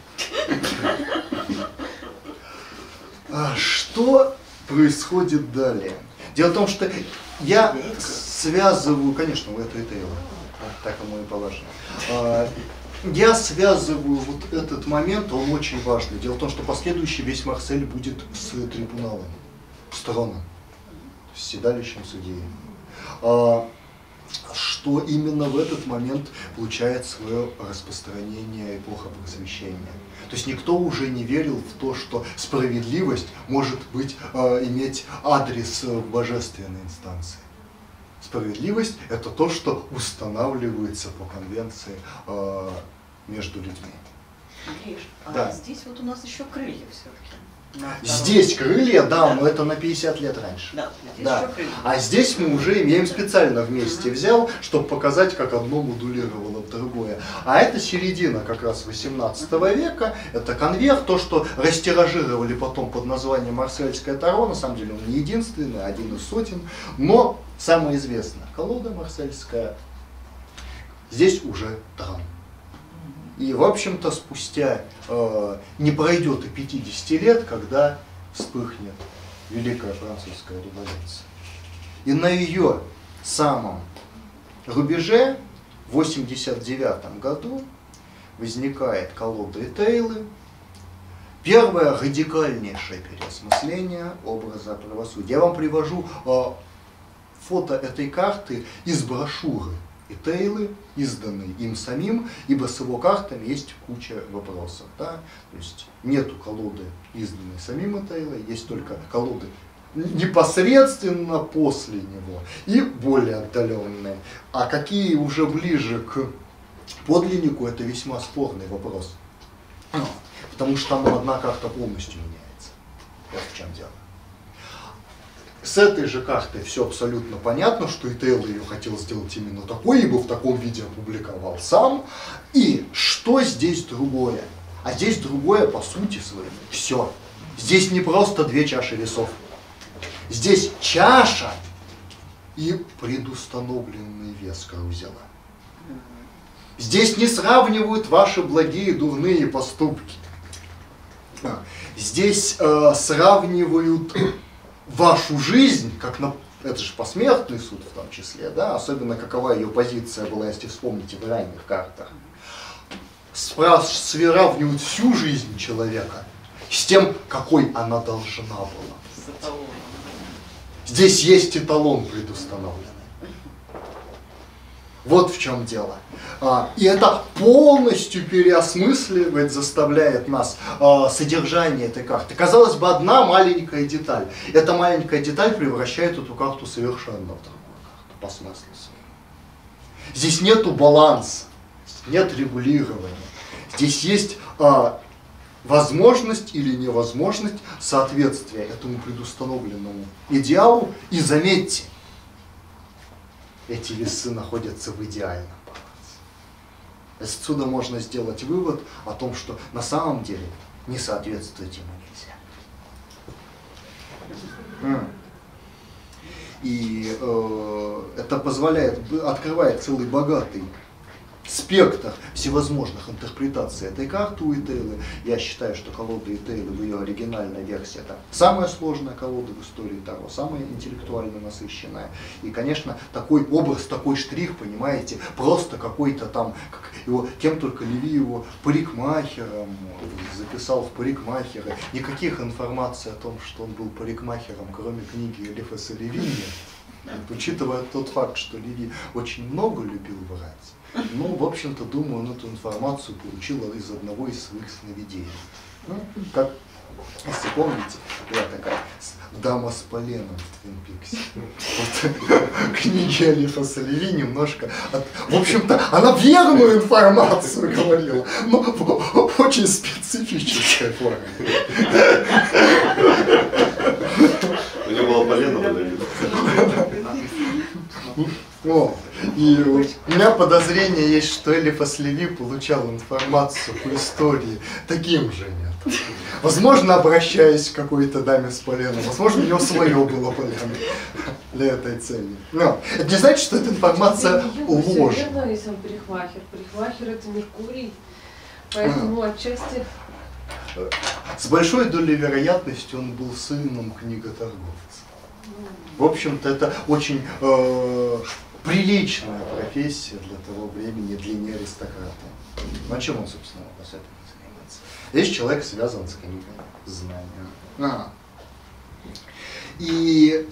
A: А что происходит далее? Дело в том, что я связываю, конечно, это и Тейлор, так ему и положено. А, я связываю вот этот момент, он очень важный. Дело в том, что последующий весь Марсель будет с трибуналом, с троном, с седалищем судьи. А, что именно в этот момент получает свое распространение эпоха Просвещения. То есть никто уже не верил в то, что справедливость может быть, э, иметь адрес в божественной инстанции. Справедливость – это то, что устанавливается по конвенции э, между людьми.
G: Гриш, а
A: Да.
G: здесь вот у нас еще крылья все-таки.
A: Здесь крылья, да, но это на пятьдесят лет раньше.
G: Да, здесь
A: Да.
G: еще крылья.
A: А здесь мы уже имеем специально вместе взял, чтобы показать, как одно модулировало в другое. А это середина как раз восемнадцатого века, это конверт, то, что растиражировали потом под названием Марсельское Таро, на самом деле он не единственный, один из сотен, но самое известное, колода Марсельская, здесь уже трон. И, в общем-то, спустя э, не пройдет и пятидесяти лет, когда вспыхнет Великая Французская революция. И на ее самом рубеже, в восемьдесят девятом году, возникает колода Этейлы, первое радикальнейшее переосмысление образа правосудия. Я вам привожу э, фото этой карты из брошюры Этейлы, изданный им самим, ибо с его картами есть куча вопросов. Да? То есть нету колоды, изданной самим Этейлой, есть только колоды непосредственно после него и более отдаленные. А какие уже ближе к подлиннику, это весьма спорный вопрос. Потому что там одна карта полностью меняется. Вот в чем дело. С этой же картой все абсолютно понятно, что Этейл ее хотел сделать именно такой, ибо в таком виде опубликовал сам. И что здесь другое? А здесь другое по сути своей. Все. Здесь не просто две чаши весов. Здесь чаша и предустановленный вес карузела. Здесь не сравнивают ваши благие и дурные поступки. Здесь э, сравнивают вашу жизнь, как на, это же посмертный суд в том числе, да, особенно какова ее позиция была, если вспомните в ранних картах, сравнивают всю жизнь человека с тем, какой она должна была. Здесь есть эталон предустановленный. Вот в чем дело. А, и это полностью переосмысливает, заставляет нас а, содержание этой карты. Казалось бы, одна маленькая деталь. Эта маленькая деталь превращает эту карту совершенно в другую карту по смыслу своему. Здесь нету баланса, нет регулирования. Здесь есть а, возможность или невозможность соответствия этому предустановленному идеалу. И заметьте, эти весы находятся в идеальном балансе. Отсюда можно сделать вывод о том, что на самом деле не соответствовать ему нельзя. И э, это позволяет, открывает целый богатый спектр всевозможных интерпретаций этой карты у Этейлы. Я считаю, что колода Этейлы в ее оригинальной версии это самая сложная колода в истории Таро, самая интеллектуально насыщенная. И, конечно, такой образ, такой штрих, понимаете, просто какой-то там, как его, кем только Леви его парикмахером записал в парикмахеры. Никаких информаций о том, что он был парикмахером, кроме книги Элифаса Леви, нет. Учитывая тот факт, что Леви очень много любил врать, ну, в общем-то, думаю, он эту информацию получил из одного из своих сновидений. Ну, как, если помните, была такая дама с поленом в Твин Пиксе. Вот, книги Элифаса Леви немножко... От... В общем-то, она верную информацию говорила, но в очень специфической форме.
F: У него было полено подавить.
A: О, и у меня подозрение есть, что Элифас Леви получал информацию по истории таким же методом. Возможно, обращаясь к какой-то даме с поленом, возможно, у него свое было полено для этой цели. Но это не значит, что эта информация ложь.
D: Верно, если он парикмахер. Парикмахер это Меркурий, поэтому отчасти...
A: С большой долей вероятности он был сыном книготорговца. В общем-то, это очень э, приличная профессия для того времени, для неаристократа. Ну, а чем он, собственно, особенно занимается? Здесь человек связан с книгой, с знанием. А. И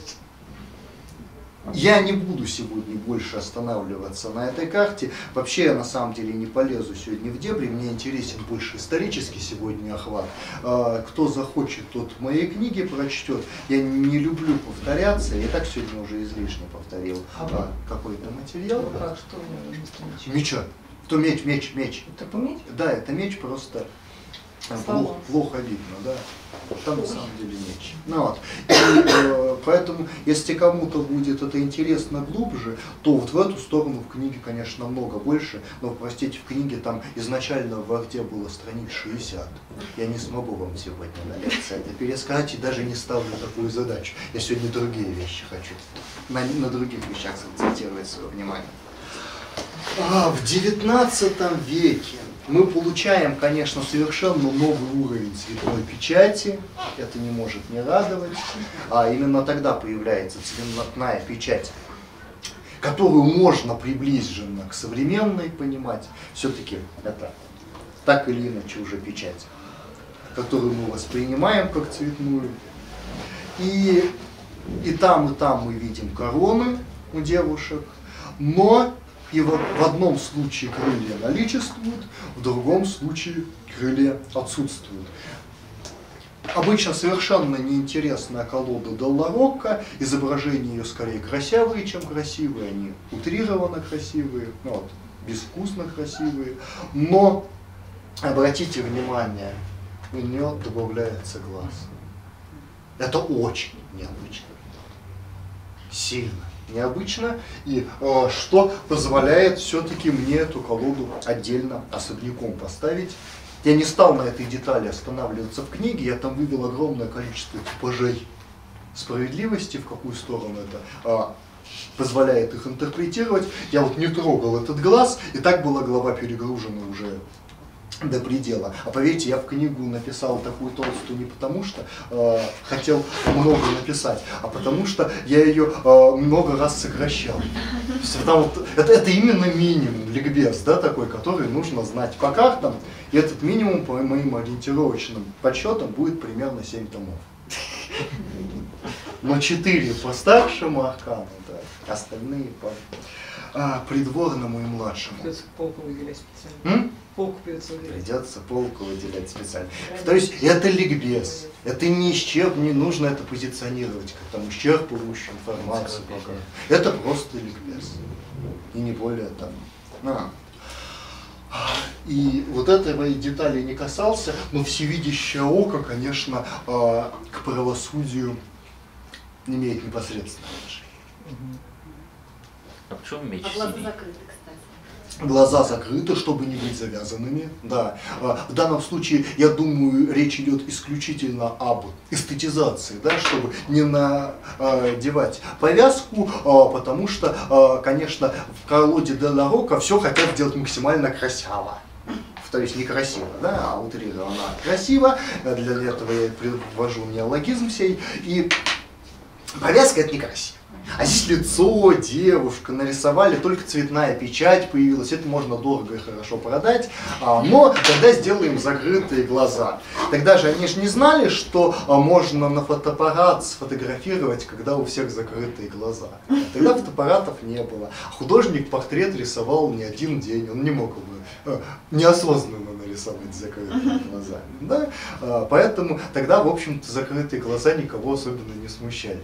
A: я не буду сегодня больше останавливаться на этой карте. Вообще, я на самом деле не полезу сегодня в дебри. Мне интересен больше исторический сегодня охват. Кто захочет, тот мои книги прочтет. Я не люблю повторяться. Я и так сегодня уже излишне повторил а, какой-то материал.
B: Ну, как, что у него вместо меча?
A: Меча. То меч, меч, меч.
B: Это меч?
A: Да, это меч просто Там плохо, плохо видно, да. Там на самом деле меч. Ну, вот. И, э, поэтому, если кому-то будет это интересно глубже, то вот в эту сторону в книге, конечно, намного больше. Но, простите, в книге там изначально в Орде было страниц шестьдесят. Я не смогу вам сегодня на лекции это пересказать и даже не ставлю такую задачу. Я сегодня другие вещи хочу. На, на других вещах акцентировать свое внимание. А, в девятнадцатом веке мы получаем, конечно, совершенно новый уровень цветной печати. Это не может не радовать. А именно тогда появляется цветная печать, которую можно приближенно к современной понимать. Все-таки это так или иначе уже печать, которую мы воспринимаем как цветную. И, и там, и там мы видим короны у девушек, но и в, в одном случае крылья наличествуют, в другом случае крылья отсутствуют. Обычно совершенно неинтересная колода Делла-Рокко, изображения ее скорее красивые, чем красивые, они утрированно красивые, ну, вот, безвкусно красивые, но обратите внимание, у нее добавляется глаз. Это очень необычно, сильно необычно, и э, что позволяет все-таки мне эту колоду отдельно, особняком поставить. Я не стал на этой детали останавливаться в книге, я там вывел огромное количество типажей справедливости, в какую сторону это э, позволяет их интерпретировать. Я вот не трогал этот глаз, и так была глава перегружена уже до предела. А поверьте, я в книгу написал такую толстую не потому, что э, хотел много написать, а потому что я ее э, много раз сокращал. Там вот, это, это именно минимум, ликбез, да, такой, который нужно знать по картам. И этот минимум, по моим ориентировочным подсчетам, будет примерно семь томов. Но четыре по старшему аркану, да, остальные по а, придворному и младшему.
B: Придется полку выделять специально.
A: М?
B: Полку придется выделять.
A: Придется полку выделять специально. То есть это ликбез. Это не исчерп, не нужно это позиционировать как там исчерпывающую информацию. Это просто ликбез. И не более там. А. И вот этой детали не касался, но всевидящее око, конечно, к правосудию имеет непосредственное отношение.
C: А почему меч
D: А глаза
C: синий?
D: закрыты, кстати.
A: Глаза закрыты, чтобы не быть завязанными. Да. В данном случае, я думаю, речь идет исключительно об эстетизации, да, чтобы не надевать повязку, потому что, конечно, в колоде Делла-Рокко все хотят делать максимально красиво. То есть некрасиво, да, а утрированно красиво. Для этого я привожу неологизм сей. И повязка — это некрасиво. А здесь лицо, девушка, нарисовали, только цветная печать появилась, это можно дорого и хорошо продать, а, но тогда сделаем закрытые глаза. Тогда же они же не знали, что а, можно на фотоаппарат сфотографировать, когда у всех закрытые глаза. Тогда фотоаппаратов не было. Художник портрет рисовал не один день, он не мог бы а, неосознанно нарисовать закрытые глаза. Да? А, поэтому тогда, в общем-то, закрытые глаза никого особенно не смущали.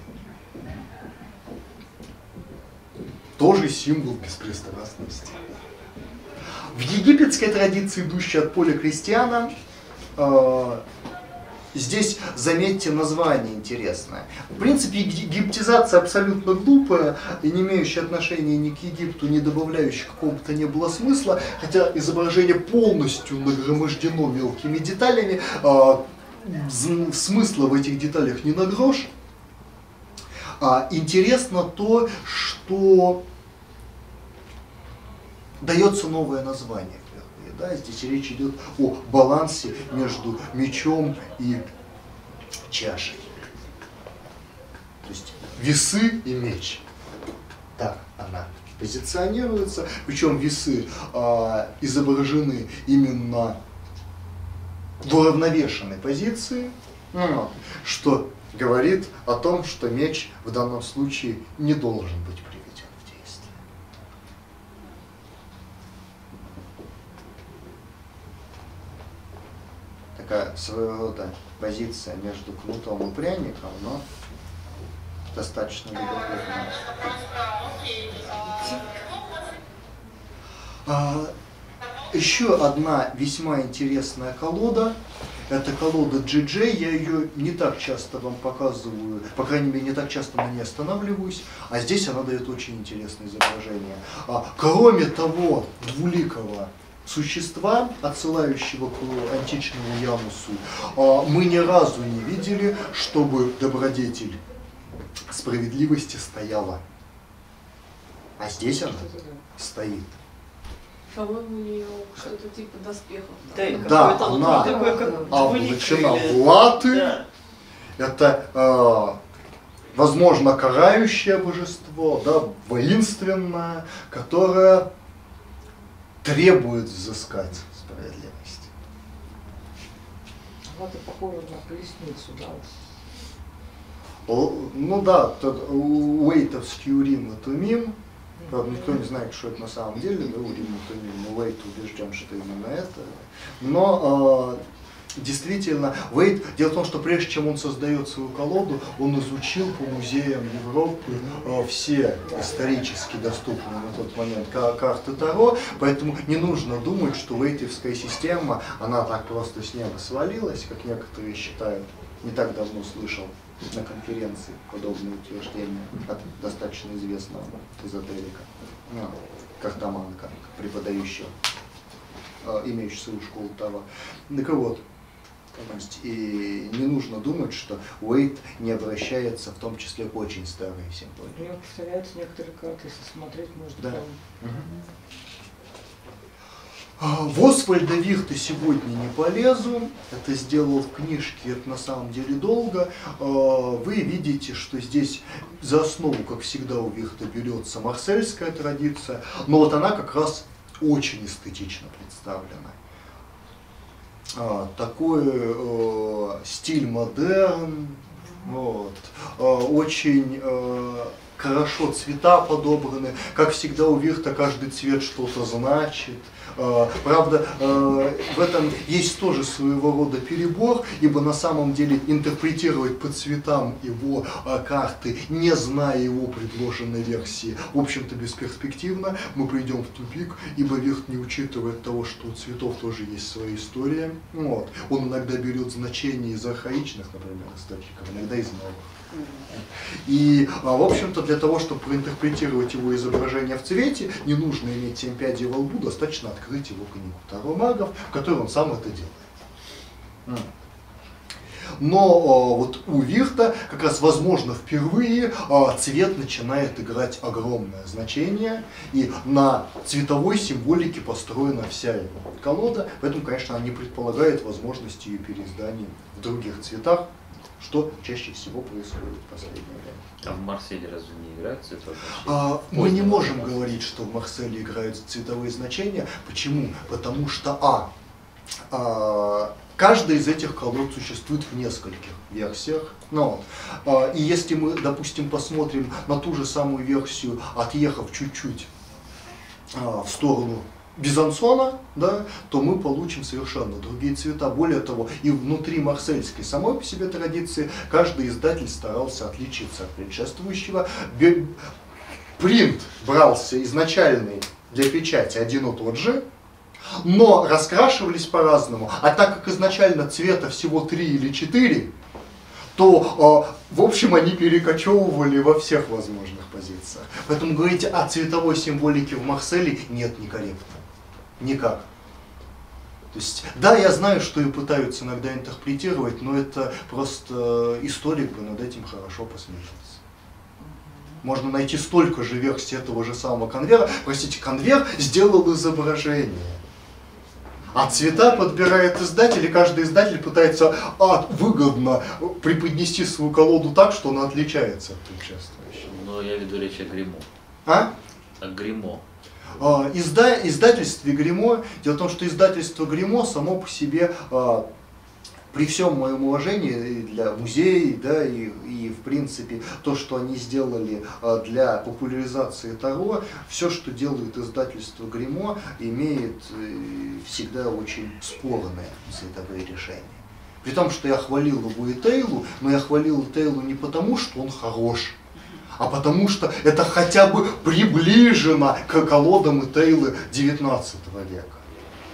A: Тоже символ беспристрастности. В египетской традиции, идущей от поля крестьяна, э, здесь, заметьте, название интересное. В принципе, египтизация абсолютно глупая и не имеющая отношения ни к Египту, не добавляющая какого-то не было смысла, хотя изображение полностью нагромождено мелкими деталями, э, смысла в этих деталях не на грош. А, интересно то, что дается новое название впервые. Да? Здесь речь идет о балансе между мечом и чашей. То есть весы и меч. Так она позиционируется. Причем весы а, изображены именно в уравновешенной позиции, что говорит о том, что меч в данном случае не должен быть приведен в действие. Такая своего рода позиция между кнутом и пряником, но достаточно любопытная. А, еще одна весьма интересная колода. Это колода джи джей, я ее не так часто вам показываю, по крайней мере, не так часто на ней останавливаюсь, а здесь она дает очень интересное изображение. А, кроме того двуликого существа, отсылающего к античному Янусу, а, мы ни разу не видели, чтобы добродетель справедливости стояла. А здесь она стоит.
D: По-моему, у нее что-то типа доспехов.
A: Да, она облачена в латы.
C: Да.
A: Это, э, возможно, карающее божество, да, воинственное, которое требует взыскать справедливость.
B: Латы похожи на колесницу, да.
A: Л- Ну да, тот Уэйтовский Урим и Тумим. Правда, никто не знает, что это на самом деле, да, Урим и Тумим, но Уэйт убежден, что именно это. Но э, действительно, Уэйт, дело в том, что прежде чем он создает свою колоду, он изучил по музеям Европы э, все исторически доступные на тот момент кар- карты Таро, поэтому не нужно думать, что уэйтовская система, она так просто с неба свалилась, как некоторые считают. Не так давно слышал на конференции подобные утверждения от достаточно известного эзотерика, ну, картоманка, преподающего, э, имеющего свою школу Таро. Так вот, то есть, и не нужно думать, что Уэйт не обращается в том числе к очень старой
B: У
A: символике.
B: него повторяются некоторые карты, если смотреть, можно
A: Да.
B: там.
A: В Освальда Вихта сегодня не полезу, это сделал в книжке, это на самом деле долго. Вы видите, что здесь за основу, как всегда у Вихта, берется марсельская традиция, но вот она как раз очень эстетично представлена. Такой э, стиль модерн, вот, э, очень э, хорошо цвета подобраны, как всегда у Вихта каждый цвет что-то значит. Правда, в этом есть тоже своего рода перебор, ибо на самом деле интерпретировать по цветам его карты, не зная его предложенной версии, в общем-то бесперспективно. Мы придем в тупик, ибо Вихт не учитывает того, что у цветов тоже есть своя история. Вот. Он иногда берет значения из архаичных, например, источников, иногда из новых. И, в общем-то, для того, чтобы проинтерпретировать его изображение в цвете, не нужно иметь семь пядей во лбу, достаточно открыть его книгу Таро магов, в которой он сам это делает. Но вот у Вихта как раз, возможно, впервые цвет начинает играть огромное значение, и на цветовой символике построена вся его колода, поэтому, конечно, она не предполагает возможности ее переиздания в других цветах, что чаще всего происходит в последнее время.
C: А в Марселе разве не играют цветовые значения?
A: А, мы не можем говорить, что в Марселе играют цветовые значения. Почему? Потому что а, а каждая из этих колод существует в нескольких версиях. Ну, а, и если мы, допустим, посмотрим на ту же самую версию, отъехав чуть-чуть а, в сторону Безансона, да, то мы получим совершенно другие цвета. Более того, и внутри марсельской самой по себе традиции каждый издатель старался отличиться от предшествующего. Принт брался изначальный для печати один и тот же, но раскрашивались по-разному. А так как изначально цвета всего три или четыре, то, в общем, они перекочевывали во всех возможных позициях. Поэтому говорить о цветовой символике в Марселе нет, некорректно. Никак. То есть, да, я знаю, что и пытаются иногда интерпретировать, но это просто историк бы над этим хорошо посмеялся. Можно найти столько же версий этого же самого конвера. Простите, конвер сделал изображение. А цвета подбирает издатель, и каждый издатель пытается а, выгодно преподнести свою колоду так, что она отличается от предшествующей.
C: Но я веду речь о гримо.
A: А?
C: О гримо.
A: Изда... Издательстве Гримо, дело в том, что издательство Гримо само по себе, при всем моем уважении для музеев, да, и, и в принципе то, что они сделали для популяризации Таро, все, что делает издательство Гримо, имеет всегда очень спорные цветовые решения. При том, что я хвалил его и Тейлу, но я хвалил Тейлу не потому, что он хорош, а потому что это хотя бы приближено к колодам и Тейлы девятнадцатого века.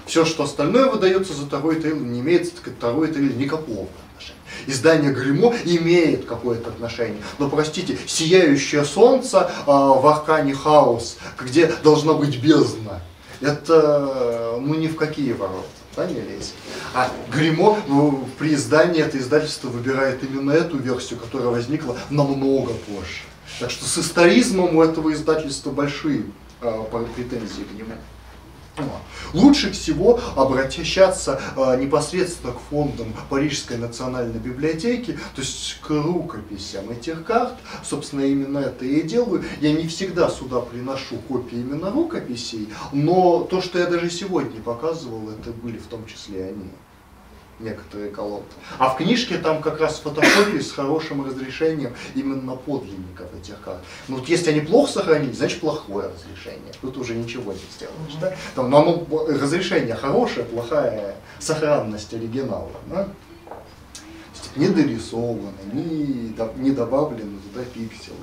A: Все, что остальное выдается за Таро и Таилу, не имеет к Таро и Таилу никакого отношения. Издание гримо имеет какое-то отношение. Но, простите, сияющее солнце э, в аркане хаос, где должна быть бездна, это ну ни в какие ворота. Да, не лезет. А гримо ну, при издании это издательство выбирает именно эту версию, которая возникла намного позже. Так что с историзмом у этого издательства большие э, претензии к нему. Лучше всего обращаться э, непосредственно к фондам Парижской национальной библиотеки, то есть к рукописям этих карт. Собственно, именно это я и делаю. Я не всегда сюда приношу копии именно рукописей, но то, что я даже сегодня показывал, это были в том числе они. Некоторые колоды. А в книжке там как раз фотокопии с хорошим разрешением именно подлинников этих карт. Ну вот если они плохо сохранились, значит плохое разрешение. Тут уже ничего не сделаешь. Да? Там, но оно, разрешение хорошее, плохая сохранность оригинала. Да? То есть не дорисованы, не, не добавлены туда пикселы.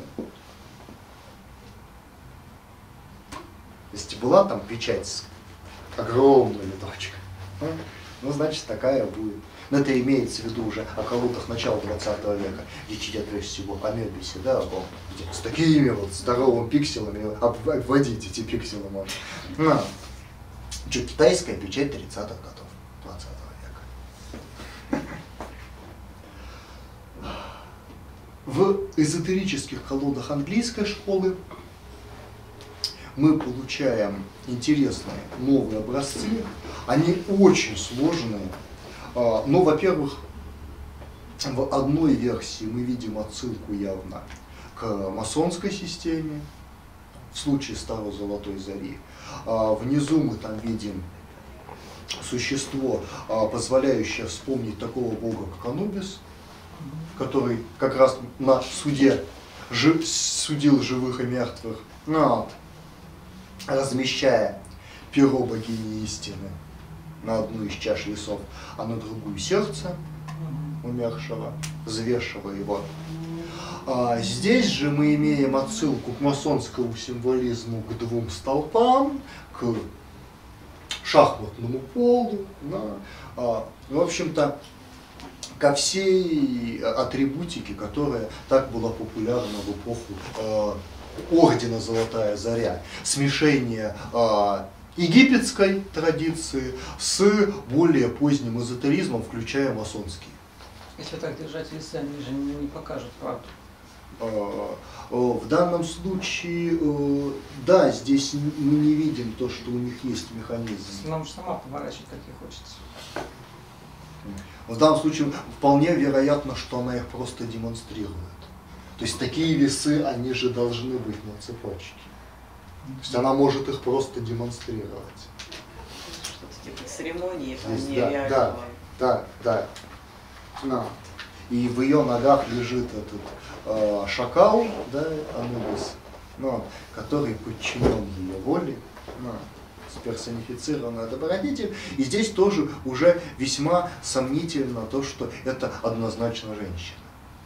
A: Если была там печать с огромными точками, ну, значит, такая будет. Но это имеется в виду уже о колодах начала двадцатого века, где читят прежде всего о Мебисе, да, о, где с такими вот здоровыми пикселами обводить эти пикселы можно. Ну, что, китайская печать тридцатых годов двадцатого века. В эзотерических колодах английской школы мы получаем интересные новые образцы. Они очень сложные. Но, во-первых, в одной версии мы видим отсылку явно к масонской системе, в случае Старой Золотой Зари. Внизу мы там видим существо, позволяющее вспомнить такого бога, как Анубис, который как раз на суде жив, судил живых и мертвых, ну, размещая перо богини истины на одну из чаш весов, а на другую сердце умершего, взвешивая его. А здесь же мы имеем отсылку к масонскому символизму, к двум столпам, к шахматному полу, да, а, в общем-то, ко всей атрибутике, которая так была популярна в эпоху э, ордена Золотая Заря. Смешение э, египетской традиции с более поздним эзотеризмом, включая масонский.
B: Если так держать весы, они же не, не покажут правду.
A: В данном случае, да, здесь мы не видим то, что у них есть механизм.
B: Нам же сама поворачивать, как ей хочется.
A: В данном случае вполне вероятно, что она их просто демонстрирует. То есть такие весы, они же должны быть на цепочке. То есть она может их просто демонстрировать.
G: Что-то типа церемонии, а
A: Здесь,
G: не
A: да,
G: реального.
A: да, да, да. И в ее ногах лежит этот э, шакал, да, Анубис, ну, который подчинен ее воле, ну, персонифицированная добродетель. И здесь тоже уже весьма сомнительно то, что это однозначно женщина.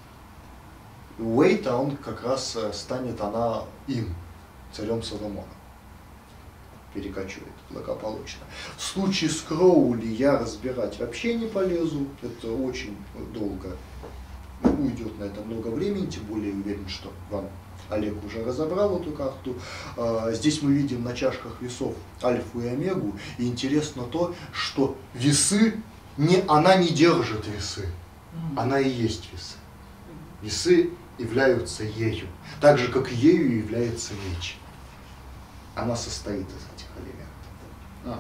A: У Уэйта он как раз станет она им, царем Соломоном. Перекочует благополучно. В случае с Кроули я разбирать вообще не полезу. Это очень долго уйдет на это много времени, тем более уверен, что вам Олег уже разобрал эту карту. Здесь мы видим на чашках весов альфу и омегу. И интересно то, что весы, не, она не держит весы, она и есть весы. Весы являются ею, так же, как ею является меч. Она состоит из этих элементов. А.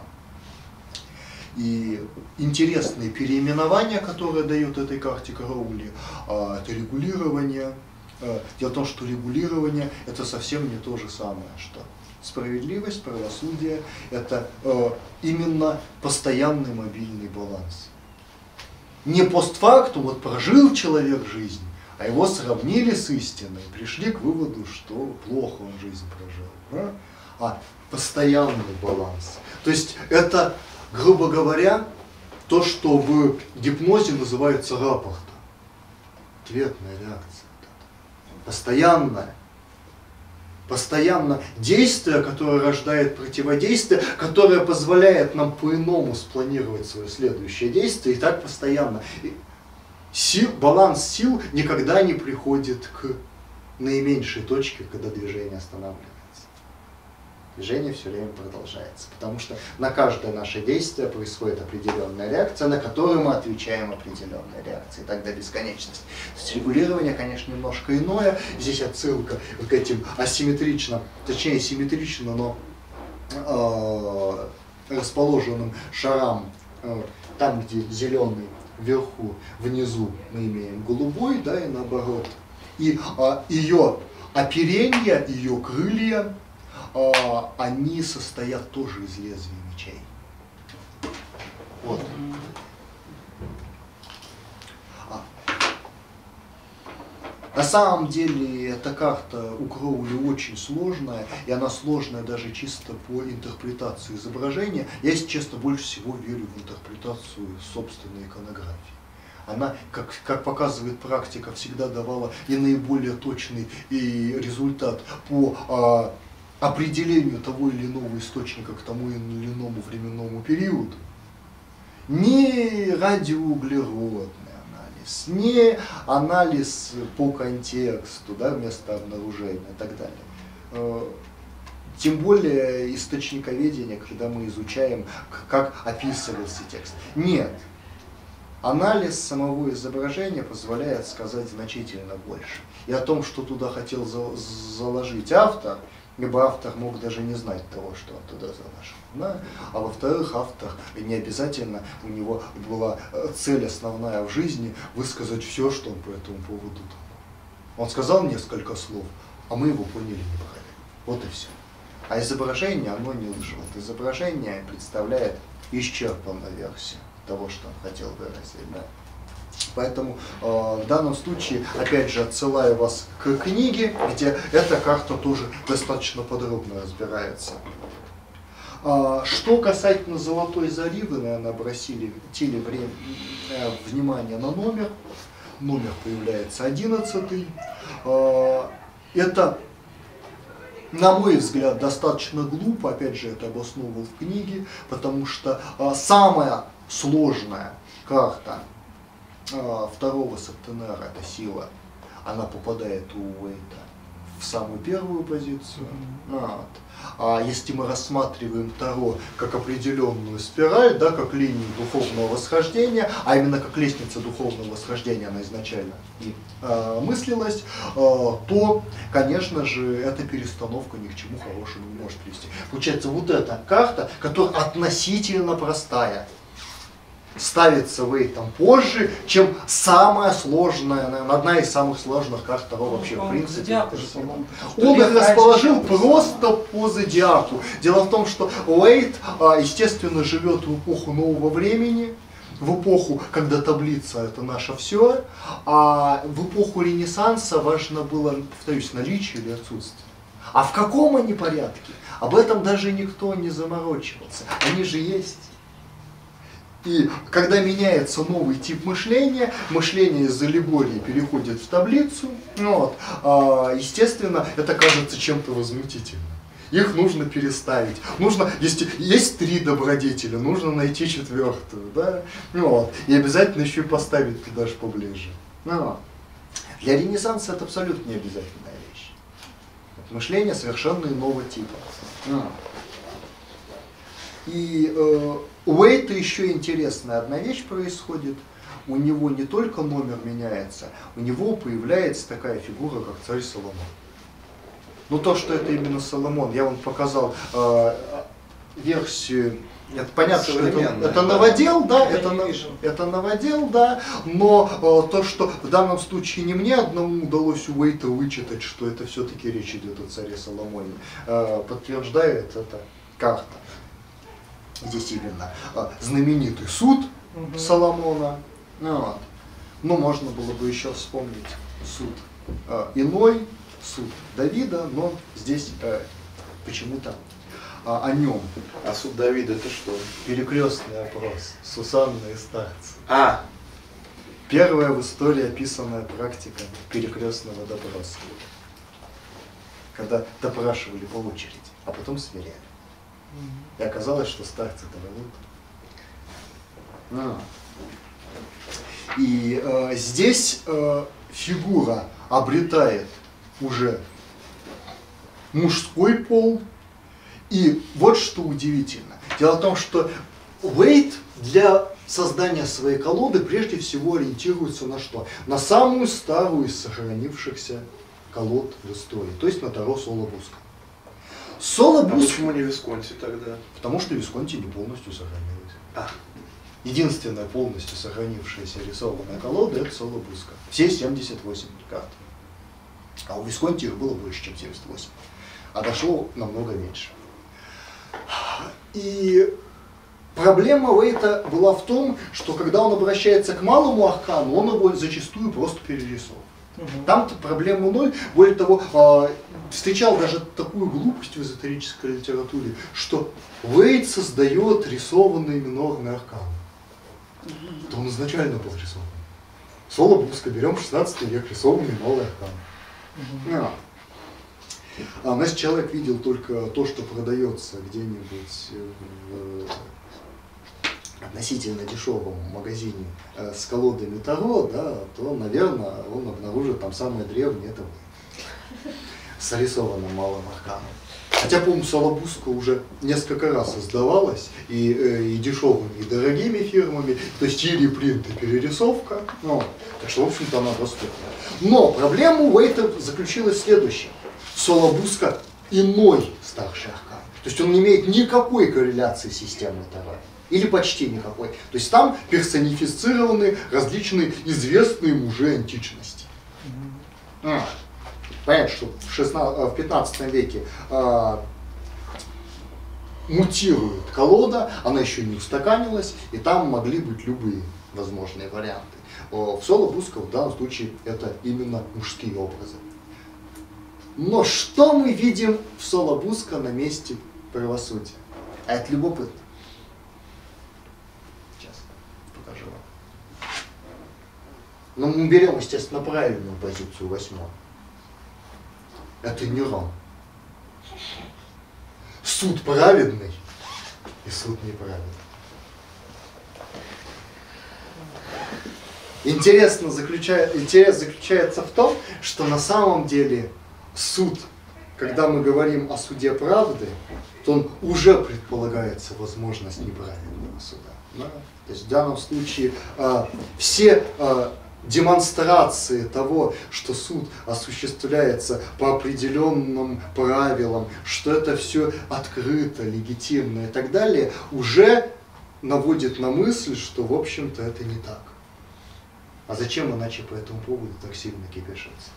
A: И интересные переименования, которые дает этой карте Кроули, это регулирование. Дело в том, что регулирование – это совсем не то же самое, что справедливость, правосудие – это э, именно постоянный мобильный баланс. Не постфактум, вот прожил человек жизнь, а его сравнили с истиной, пришли к выводу, что плохо он жизнь прожил. Да? А постоянный баланс. То есть это, грубо говоря, то, что в гипнозе называется рапортом. Ответная реакция. Постоянная. Постоянно действие, которое рождает противодействие, которое позволяет нам по-иному спланировать свое следующее действие. И так постоянно. Сил, баланс сил никогда не приходит к наименьшей точке, когда движение останавливается. Движение все время продолжается, потому что на каждое наше действие происходит определенная реакция, на которую мы отвечаем определенной реакцией, и так до бесконечности. То есть регулирование, конечно, немножко иное. Здесь отсылка к этим асимметричным, точнее симметрично, но э, расположенным шарам, э, там, где зеленый вверху, внизу мы имеем голубой, да, и наоборот. И э, ее оперение, ее крылья, они состоят тоже из лезвий мечей. Вот. А. На самом деле эта карта у Кроули очень сложная, и она сложная даже чисто по интерпретации изображения. Я, если честно, больше всего верю в интерпретацию собственной иконографии. Она, как, как показывает практика, всегда давала и наиболее точный и результат по а, определению того или иного источника к тому или иному временному периоду. Не радиоуглеродный анализ, не анализ по контексту, да, вместо обнаружения и так далее. Тем более источниковедение, когда мы изучаем, как описывался текст. Нет. Анализ самого изображения позволяет сказать значительно больше. И о том, что туда хотел за заложить автор, либо автор мог даже не знать того, что он туда заложил. Да? А во-вторых, автор не обязательно, у него была цель основная в жизни высказать все, что он по этому поводу думал. Он сказал несколько слов, а мы его поняли неправильно. Вот и все. А изображение, оно не лжет. Изображение представляет исчерпанную версию того, что он хотел выразить. Да? Поэтому э, в данном случае, опять же, отсылаю вас к книге, где эта карта тоже достаточно подробно разбирается. А, что касательно Золотой зари, вы, наверное, обратили время, э, внимание на номер. Номер появляется одиннадцатый. А, это, на мой взгляд, достаточно глупо, опять же, это обосновывал в книге, потому что а, самая сложная карта а, второго Септенера, это сила, она попадает у Уэйта в самую первую позицию. Mm-hmm. Вот. А если мы рассматриваем Таро как определенную спираль, да, как линию духовного восхождения, а именно как лестница духовного восхождения она изначально и э, мыслилась, э, то, конечно же, эта перестановка ни к чему хорошему не может привести. Получается, вот эта карта, которая относительно простая, ставится Уэйтом позже, чем самая сложная, наверное, одна из самых сложных карт Таро вообще в принципе. Он их расположил просто по зодиаку. Дело в том, что Уэйт, естественно, живет в эпоху нового времени, в эпоху, когда таблица это наше все, а в эпоху Ренессанса важно было, повторюсь, наличие или отсутствие. А в каком они порядке? Об этом даже никто не заморочивался. Они же есть. И когда меняется новый тип мышления, мышление из аллегории переходит в таблицу, вот, а, естественно, это кажется чем-то возмутительным. Их нужно переставить. Нужно, если есть три добродетеля, нужно найти четвертую, да? Вот, и обязательно еще и поставить туда же поближе. Вот. Для Ренессанса это абсолютно не обязательная вещь. Мышление совершенно иного типа. Вот. И э, у Уэйта еще интересная одна вещь происходит. У него не только номер меняется, у него появляется такая фигура, как царь Соломон. Ну то, что это именно Соломон, я вам показал э, версию. Это понятно, что это, это новодел, да, это, на, это новодел, да, но э, то, что в данном случае не мне одному удалось у Уэйта вычитать, что это все-таки речь идет о царе Соломоне, э, подтверждает эта карта. Здесь именно э, знаменитый суд угу. Соломона, вот. Ну, можно было бы еще вспомнить суд э, иной, суд Давида, но здесь э, почему-то э, о нем.
E: А суд Давида это что?
A: Перекрестный опрос Сусанны и старца.
E: А!
A: Первая в истории описанная практика перекрестного допроса. когда допрашивали по очереди, а потом сверяли. И оказалось, что старцы-то врут. А. И э, здесь э, фигура обретает уже мужской пол. И вот что удивительно. Дело в том, что Уэйт для создания своей колоды прежде всего ориентируется на что? На самую старую из сохранившихся колод в истории, то есть на Таро Соло-Буско. Соло-Буско...
E: А почему не Висконти тогда?
A: Потому что Висконти не полностью сохранилась.
E: А.
A: Единственная полностью сохранившаяся рисованная колода — это Соло-Буско. Все семьдесят восемь карт. А у Висконти их было больше, чем семьдесят восемь. А дошло намного меньше. И проблема Уэйта была в том, что когда он обращается к малому аркану, он его зачастую просто перерисовывает. Угу. Там-то проблема ноль. Более того, э, встречал даже такую глупость в эзотерической литературе, что Уэйт создает рисованный минорный аркан. Угу. То он изначально был рисован. Соло-Буско, берем шестнадцатый век, рисованный малый аркан. Угу. А. А у нас человек видел только то, что продается где-нибудь в относительно дешевом магазине э, с колодами Таро, да, то, наверное, он обнаружит там самое древнее, это с рисованным малым арканом. Хотя, по-моему, Соло-Буско уже несколько раз создавалась и, э, и дешевыми, и дорогими фирмами, то есть и репринт, и перерисовка. Ну, так что, в общем-то, она доступна. Но проблема у Уэйта заключилась в следующем. Соло-Буско иной старший аркан. То есть он не имеет никакой корреляции с системой Таро. Или почти никакой. То есть там персонифицированы различные известные мужи античности. Mm-hmm. Понятно, что в, шестнадцатом, в пятнадцатом веке э, мутирует колода, она еще не устаканилась, и там могли быть любые возможные варианты. В Соло-Буско в данном случае это именно мужские образы. Но что мы видим в Соло-Буско на месте правосудия? А это любопытно. Сейчас покажу вам. Но мы берем, естественно, правильную позицию восьмую. Это Нерон. Суд праведный и суд неправедный. Интересно заключает, интерес заключается в том, что на самом деле суд, когда мы говорим о суде правды, то он уже предполагается возможность неправедного суда. Да? То есть в данном случае э, все э, демонстрации того, что суд осуществляется по определенным правилам, что это все открыто, легитимно и так далее, уже наводит на мысль, что в общем-то это не так. А зачем иначе по этому поводу так сильно кипишиться?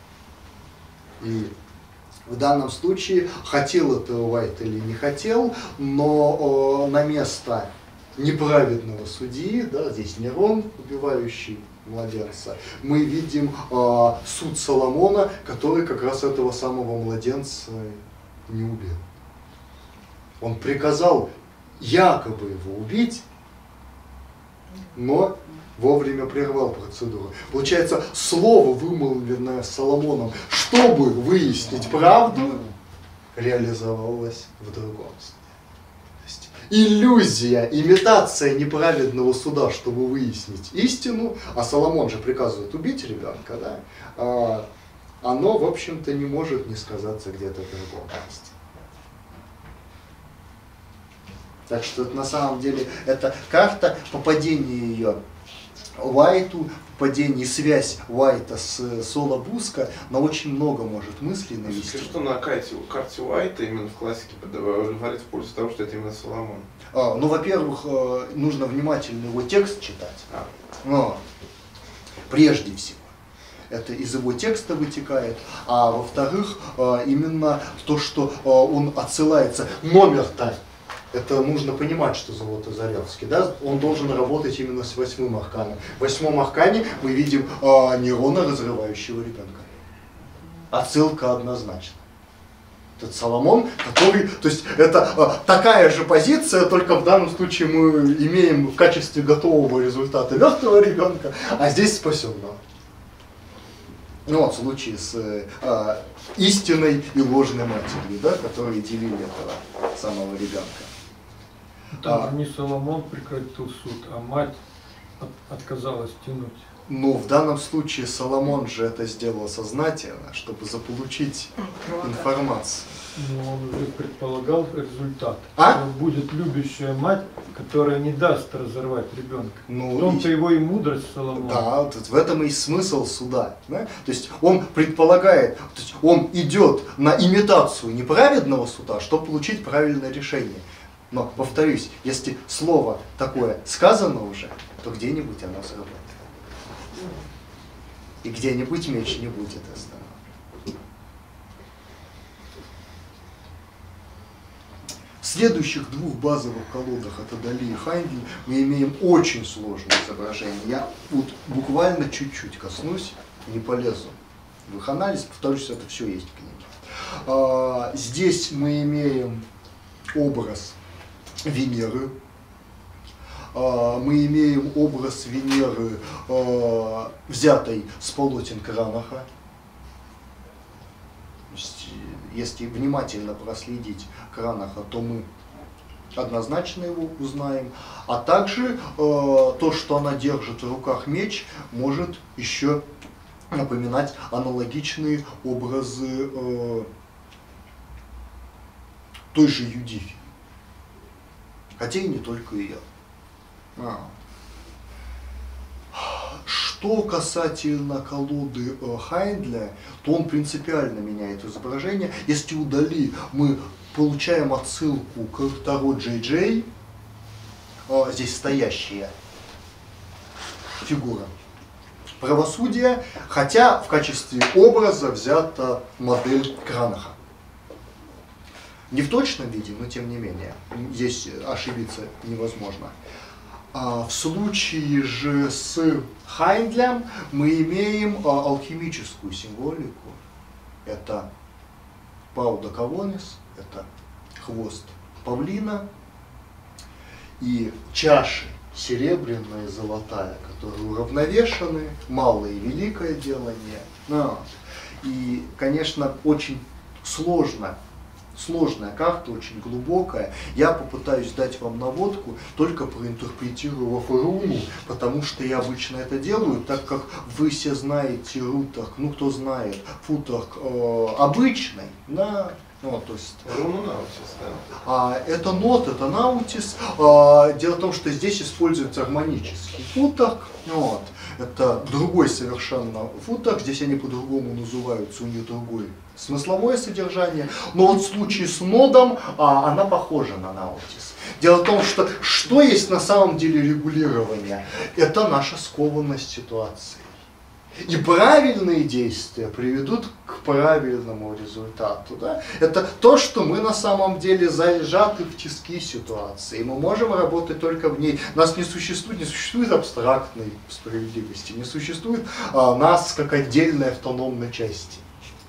A: И в данном случае, хотел это Уайт или не хотел, но о, на место неправедного судьи, да, здесь Нерон, убивающий младенца, мы видим э, суд Соломона, который как раз этого самого младенца не убил. Он приказал якобы его убить, но вовремя прервал процедуру. Получается, слово, вымолвленное Соломоном, чтобы выяснить правду, реализовалось в другом суде. То есть иллюзия, имитация неправедного суда, чтобы выяснить истину, а Соломон же приказывает убить ребенка, да, а, оно, в общем-то, не может не сказаться где-то в другом месте. Так что это, на самом деле, это карта попадения ее Уайту, падение, связь Уайта с Соло-Буско на очень много может мыслей навести.
E: Что на карте, карте Уайта именно в классике говорит в пользу того, что это именно Соломон?
A: А, ну, во-первых, нужно внимательно его текст читать. А. Но, прежде всего. Это из его текста вытекает. А во-вторых, именно то, что он отсылается. Номер-то. Это нужно понимать, что Золотозаревский, да? Он должен работать именно с восьмым арканом. В восьмом аркане мы видим э, Нерона, разрывающего ребенка. Отсылка однозначна. Этот Соломон, который, то есть это э, такая же позиция, только в данном случае мы имеем в качестве готового результата мертвого ребенка, а здесь спасенного. Ну вот в случае с э, истинной и ложной матерью, да, которые делили этого самого ребенка.
H: Там
A: А,
H: же не Соломон прекратил суд, а мать от- отказалась тянуть.
A: Но в данном случае Соломон же это сделал сознательно, чтобы заполучить информацию.
H: Но он уже предполагал результат.
A: А?
H: Что будет любящая мать, которая не даст разорвать ребенка.
A: Ну,
H: В том-то
A: и-
H: его и мудрость Соломона.
A: Да, вот в этом и смысл суда. Да? То есть он предполагает, то есть он идет на имитацию неправедного суда, чтобы получить правильное решение. Но, повторюсь, если слово такое сказано уже, то где-нибудь оно сработает. И где-нибудь меч не будет остановлен. В следующих двух базовых колодах, это Дали и Хайндель, мы имеем очень сложное изображение. Я вот буквально чуть-чуть коснусь, не полезу в их анализ, повторюсь, это все есть в книге. А, здесь мы имеем образ Венеры. А, мы имеем образ Венеры, а, взятой с полотен Кранаха. То есть, если внимательно проследить Кранаха, то мы однозначно его узнаем. А также э, то, что она держит в руках меч, может еще напоминать аналогичные образы э, той же Юдифи. Хотя и не только ее. А. Что касательно колоды э, Хайндля, то он принципиально меняет изображение. Если у Дали мы получаем отсылку к Таро Джей Джей, э, здесь стоящая фигура правосудия, хотя в качестве образа взята модель Кранаха. Не в точном виде, но тем не менее, здесь ошибиться невозможно. В случае же с Хайндлем мы имеем алхимическую символику. Это Пауда Кавонис, это хвост павлина и чаши серебряная и золотая, которые уравновешены, малое и великое делание. А, и, конечно, очень сложно. Сложная карта, очень глубокая. Я попытаюсь дать вам наводку, только проинтерпретировав руну, потому что я обычно это делаю, так как вы все знаете рутах, ну кто знает, футах э, обычный, да, ну, то есть,
E: Руну Наутис, да.
A: а, это нот, это наутис. А, дело в том, что здесь используется гармонический футах. Вот. Это другой совершенно футах. Здесь они по-другому называются, у них другое смысловое содержание. Но вот в случае с нодом а, она похожа на наутис. Дело в том, что что есть на самом деле регулирование? Это наша скованность ситуации. И правильные действия приведут к правильному результату. Да? Это то, что мы на самом деле зажаты в тиски ситуации. Мы можем работать только в ней. Нас не существует, не существует абстрактной справедливости, не существует а, нас как отдельной автономной части.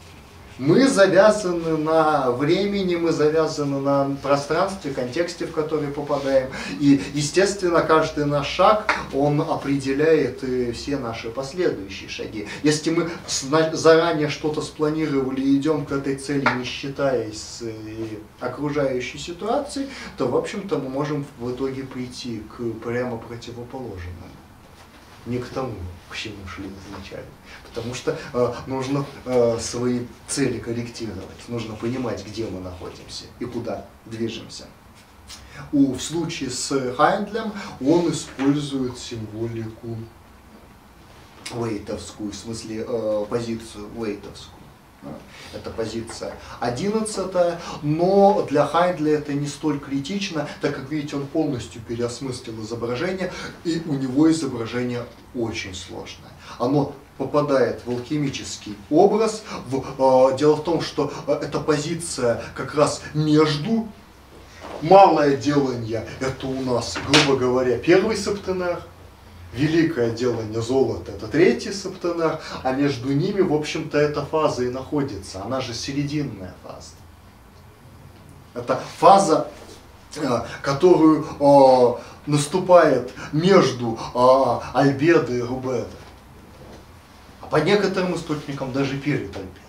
A: Мы завязаны на времени, мы завязаны на пространстве, контексте, в который попадаем. И, естественно, каждый наш шаг, он определяет и все наши последующие шаги. Если мы заранее что-то спланировали и идем к этой цели, не считаясь с окружающей ситуацией, то, в общем-то, мы можем в итоге прийти к прямо противоположному. Не к тому, к чему шли изначально. Потому что э, нужно э, свои цели корректировать, нужно понимать, где мы находимся и куда движемся. У, в случае с Хайндлем он использует символику вейтовскую, в смысле э, позицию вейтовскую. Это позиция одиннадцатая, но для Хайндля это не столь критично, так как, видите, он полностью переосмыслил изображение, и у него изображение очень сложное. Оно попадает в алхимический образ. В, э, дело в том, что э, эта позиция как раз между. Малое делание — это у нас, грубо говоря, первый септенар. Великое делание золота — это третий септенар, а между ними, в общем-то, эта фаза и находится. Она же серединная фаза. Это фаза, которую э, наступает между э, Альбедо и Рубедо. по некоторым источникам даже перед альбедо.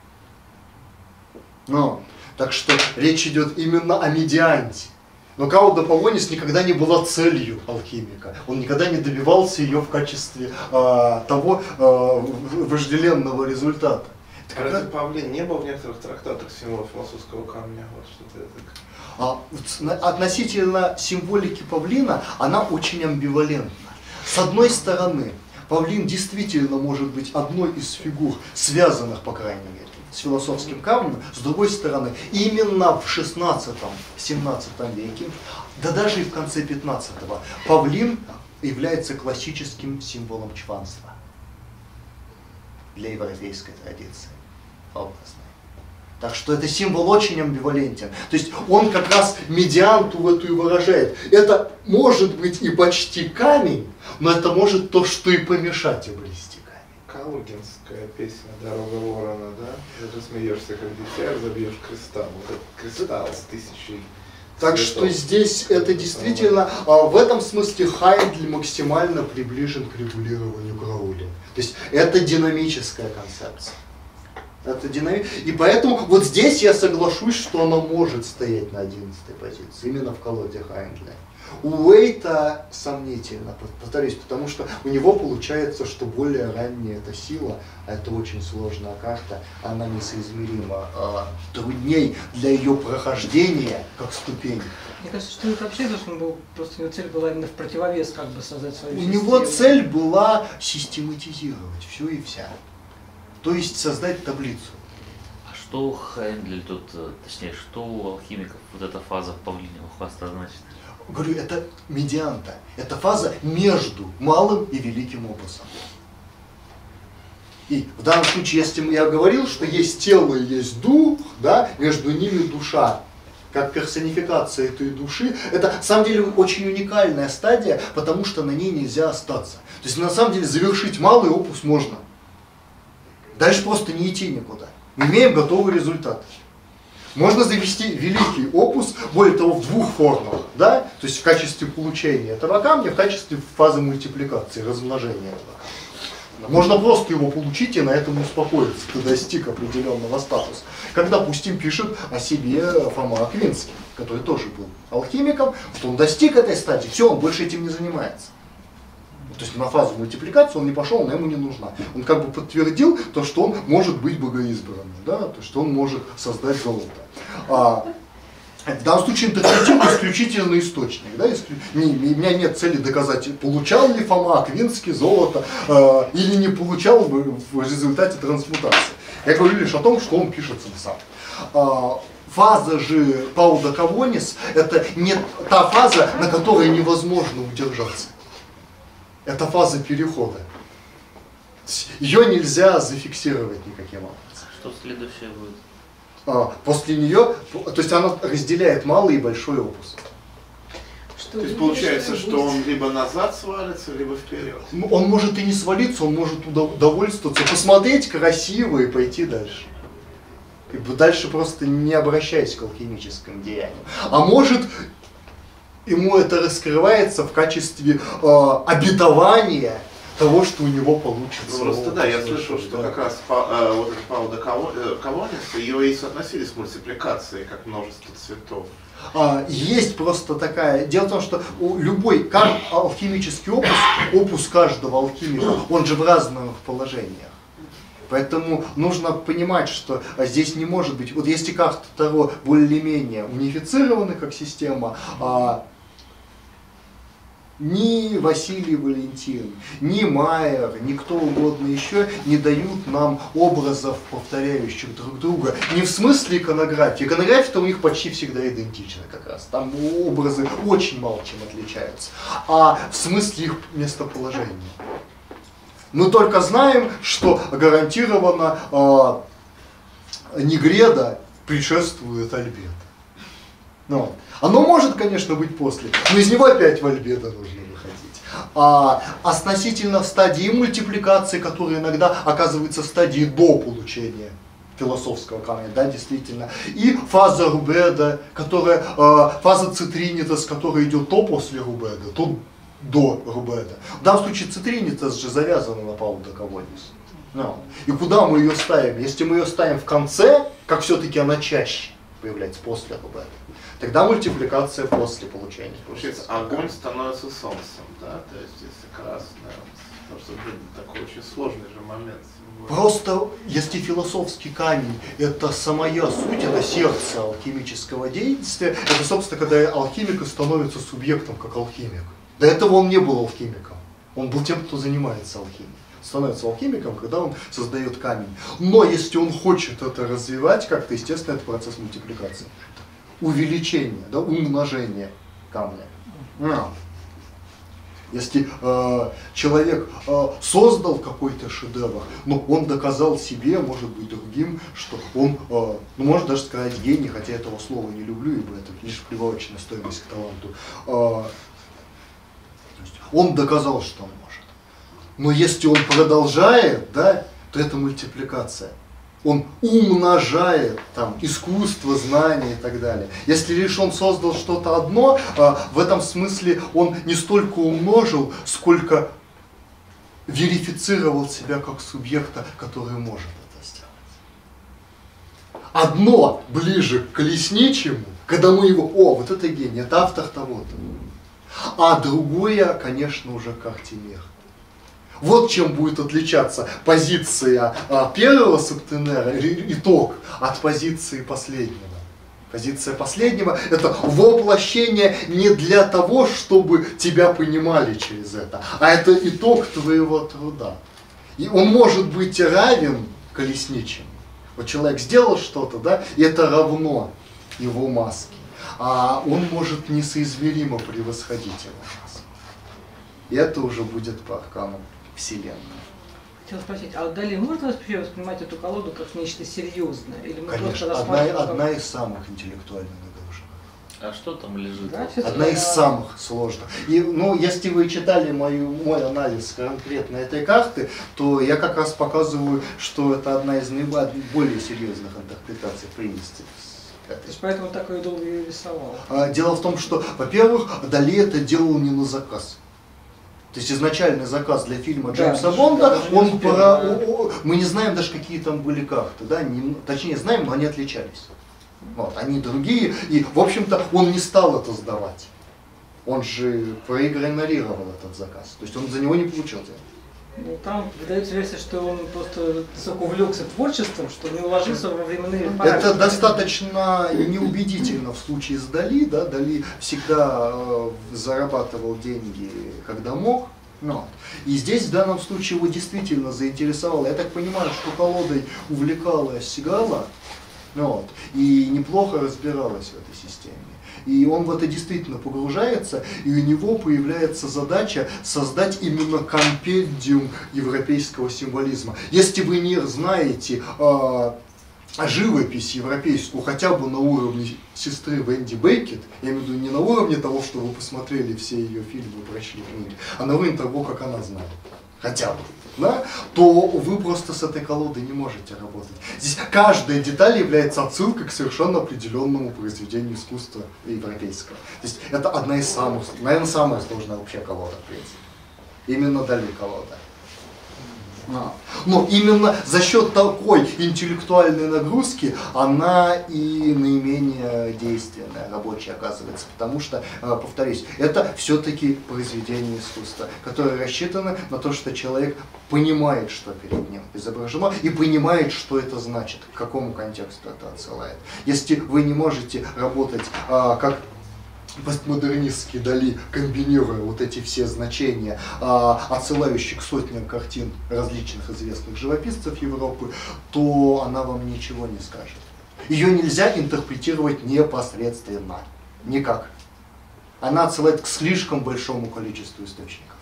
A: Но, так что речь идет именно о медианте. Но Кауда Полонис никогда не была целью алхимика. Он никогда не добивался ее в качестве э, того э, вожделенного результата.
E: А разве Павлин не был в некоторых трактатах символов философского камня? Вот что-то это...
A: А, вот, относительно символики павлина, она очень амбивалентна. С одной стороны, павлин действительно может быть одной из фигур, связанных, по крайней мере, с философским камнем. С другой стороны, именно в шестнадцатом-семнадцатом веке, да даже и в конце пятнадцатого, павлин является классическим символом чванства для европейской традиции. Образной. Так что это символ очень амбивалентен. То есть он как раз медианту эту и выражает. Это может быть и почти камень, но это может то, что и помешать обрести камень.
E: Калугинская песня «Дорога ворона», да? Ты смеешься, как дитя, забьешь кристалл. Вот этот кристалл с тысячей.
A: Так что здесь это действительно, в этом смысле Хайндель максимально приближен к регулированию Граули. То есть это динамическая концепция. Это динами... И поэтому вот здесь я соглашусь, что она может стоять на одиннадцатой позиции, именно в колоде Хайнделя. У Уэйта сомнительно, повторюсь, потому что у него получается, что более ранняя эта сила, а это очень сложная карта, она несоизмеримо а, трудней для ее прохождения, как ступень.
B: Мне кажется, что это вообще должен был, просто у него цель была именно в противовес как бы создать свою
A: У
B: систему.
A: него цель была систематизировать все и вся. То есть создать таблицу.
C: А что у Хайнделя тут, точнее, что у алхимиков вот эта фаза павлиньего хвоста значит?
A: Говорю, это медианта. Это фаза между малым и великим опусом. И в данном случае, если я говорил, что есть тело и есть дух, да, между ними душа, как персонификация этой души, это на самом деле очень уникальная стадия, потому что на ней нельзя остаться. То есть на самом деле завершить малый опус можно. Дальше просто не идти никуда. Мы имеем готовый результат. Можно завести великий опус, более того, в двух формах, да? То есть в качестве получения этого камня, в качестве фазы мультипликации, размножения этого камня. Можно просто его получить и на этом успокоиться, ты достиг определенного статуса. Как, допустим, пишет о себе Фома Аквинский, который тоже был алхимиком, что он достиг этой стадии, все, он больше этим не занимается. То есть на фазу мультипликации он не пошел, она ему не нужна. Он как бы подтвердил то, что он может быть богоизбранным, да? То, что он может создать золото. А, в данном случае интерпретируем исключительно источник. Да? Исклю... Не, у меня нет цели доказать, получал ли Фома Аквинский золото э, или не получал бы в результате трансмутации. Я говорю лишь о том, что он пишет сам. А, фаза же Пауда Кавонис — это не та фаза, на которой невозможно удержаться. Это фаза перехода. Ее нельзя зафиксировать никаким образом.
C: Что следующее будет?
A: А, после нее, то есть она разделяет малый и большой опус.
D: Что
E: То есть получается, что он либо назад свалится, либо вперед.
A: Он может и не свалиться, он может удовольствоваться, посмотреть красиво и пойти дальше. И дальше просто не обращаясь к алхимическим деяниям. А может, ему это раскрывается в качестве э, обетования того, что у него получится.
E: Ну, просто да, я слышал, что да. Как раз э, вот эта Пауда Кавонис, ее и соотносили с мультипликацией, как множество цветов.
A: А, есть просто такая... Дело в том, что у любой алхимический опус, опус каждого алхимика, он же в разных положениях. Поэтому нужно понимать, что здесь не может быть... Вот если карта Таро более-менее унифицированы как система, а, ни Василий Валентин, ни Майер, ни кто угодно еще не дают нам образов, повторяющих друг друга. Не в смысле иконографии. Иконография-то у них почти всегда идентична как раз. Там образы очень мало чем отличаются. А в смысле их местоположения. Мы только знаем, что гарантированно э, Негреда предшествует Альбедо. Ну, оно может, конечно, быть после, но из него опять в Альбедо нужно выходить. А относительно стадии мультипликации, которая иногда оказывается в стадии до получения философского камня, да, действительно. И фаза Рубеда, которая, э, фаза Цитринитас, которая идет то после Рубеда, то до Рубеда. В данном случае Цитринитас же завязана на Пауда Кавонис. Ну, и куда мы ее ставим? Если мы ее ставим в конце, как все-таки она чаще появляется после РБ, тогда мультипликация после получения.
E: Получается, огонь становится солнцем, да? То есть, если красное, потому что, блин, такой очень сложный же момент.
A: Просто, если философский камень – это самая суть, это сердце алхимического действия, это, собственно, когда алхимик становится субъектом как алхимик. До этого он не был алхимиком, он был тем, кто занимается алхимией. Становится алхимиком, когда он создает камень. Но если он хочет это развивать как-то, естественно, это процесс мультипликации. Увеличение, да, умножение камня. Если э, человек э, создал какой-то шедевр, но он доказал себе, может быть, другим, что он, э, ну, можно даже сказать гений, хотя этого слова не люблю, ибо это лишь прибавочная стоимость к таланту. Э, он доказал, что он может. Но если он продолжает, да, то это мультипликация. Он умножает там искусство, знания и так далее. Если лишь он создал что-то одно, в этом смысле он не столько умножил, сколько верифицировал себя как субъекта, который может это сделать. Одно ближе к колесничему, когда мы его, о, вот это гений, это автор того-то. А другое, конечно, уже карте мира. Вот чем будет отличаться позиция а, первого субтенера, итог, от позиции последнего. Позиция последнего – это воплощение не для того, чтобы тебя понимали через это, а это итог твоего труда. И он может быть равен колесничему. Вот человек сделал что-то, да, и это равно его маске. А он может несоизмеримо превосходить его маску. И это уже будет по аркану Вселенной.
B: Хотел спросить, а Дали можно вообще воспринимать эту колоду как нечто серьезное? Или мы
A: Конечно,
B: просто
A: одна,
B: рассматриваем
A: одна
B: как...
A: из самых интеллектуально нагруженных.
C: А что там лежит?
B: Да, сейчас
A: Одна
B: я-
A: из самых сложных. И, ну, если вы читали мою, мой анализ конкретно этой карты, то я как раз показываю, что это одна из наиболее серьезных интерпретаций, в принципе.
B: То есть поэтому так и долго ее рисовал.
A: А, Дело в том, что, во-первых, Дали это делал не на заказ. То есть изначальный заказ для фильма
B: Да,
A: Джеймса
B: да,
A: Бонда,
B: даже не
A: он
B: успел,
A: пора,
B: да.
A: о- о- мы не знаем даже, какие там были карты, да, не- точнее знаем, но они отличались. Вот, они другие, и, в общем-то, он не стал это сдавать. Он же проигнорировал этот заказ, то есть он за него не получил денег.
B: Ну, там выдается версия, что он просто настолько увлекся творчеством, что не уложился во временные параметры.
A: Это достаточно неубедительно в случае с Дали, да, Дали всегда э, зарабатывал деньги, когда мог. Ну, и здесь в данном случае его действительно заинтересовало. Я так понимаю, что колодой увлекалась Сигала, вот, и неплохо разбиралась в этой системе. И он в это действительно погружается, и у него появляется задача создать именно компендиум европейского символизма. Если вы не знаете э, живопись европейскую хотя бы на уровне сестры Венди Бейкет, я имею в виду не на уровне того, что вы посмотрели все ее фильмы, прочли книги, а на уровне того, как она знает, хотя бы, да, то вы просто с этой колодой не можете работать. Здесь каждая деталь является отсылкой к совершенно определенному произведению искусства европейского. То есть это одна из самых, наверное, самая сложная вообще колода, в принципе. Именно Дали колода. А. Но именно за счет такой интеллектуальной нагрузки она и наименее действенная, рабочая оказывается, потому что, повторюсь, это все-таки произведение искусства, которое рассчитано на то, что человек понимает, что перед ним изображено, и понимает, что это значит, к какому контексту это отсылает. Если вы не можете работать а, как постмодернистский Дали, комбинируя вот эти все значения, а, отсылающие к сотням картин различных известных живописцев Европы, то она вам ничего не скажет. Ее нельзя интерпретировать непосредственно, никак. Она отсылает к слишком большому количеству источников.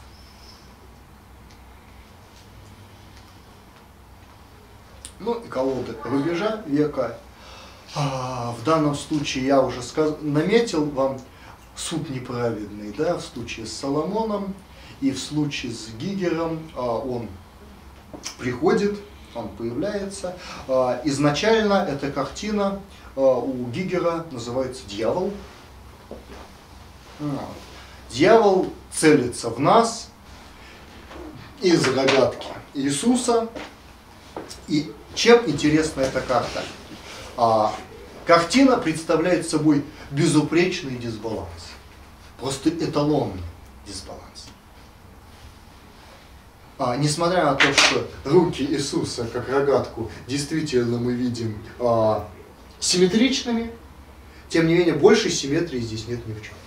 A: Ну и колоды рубежа века. А, в данном случае я уже сказ... наметил вам суд неправедный, да, в случае с Соломоном и в случае с Гигером а, он приходит, он появляется. А, изначально эта картина а, у Гигера называется «Дьявол». А, дьявол целится в нас из рогатки Иисуса, И чем интересна эта карта? А, картина представляет собой безупречный дисбаланс. Просто эталонный дисбаланс. А, несмотря на то, что руки Иисуса, как рогатку, действительно мы видим а, симметричными, тем не менее большей симметрии здесь нет ни в чем.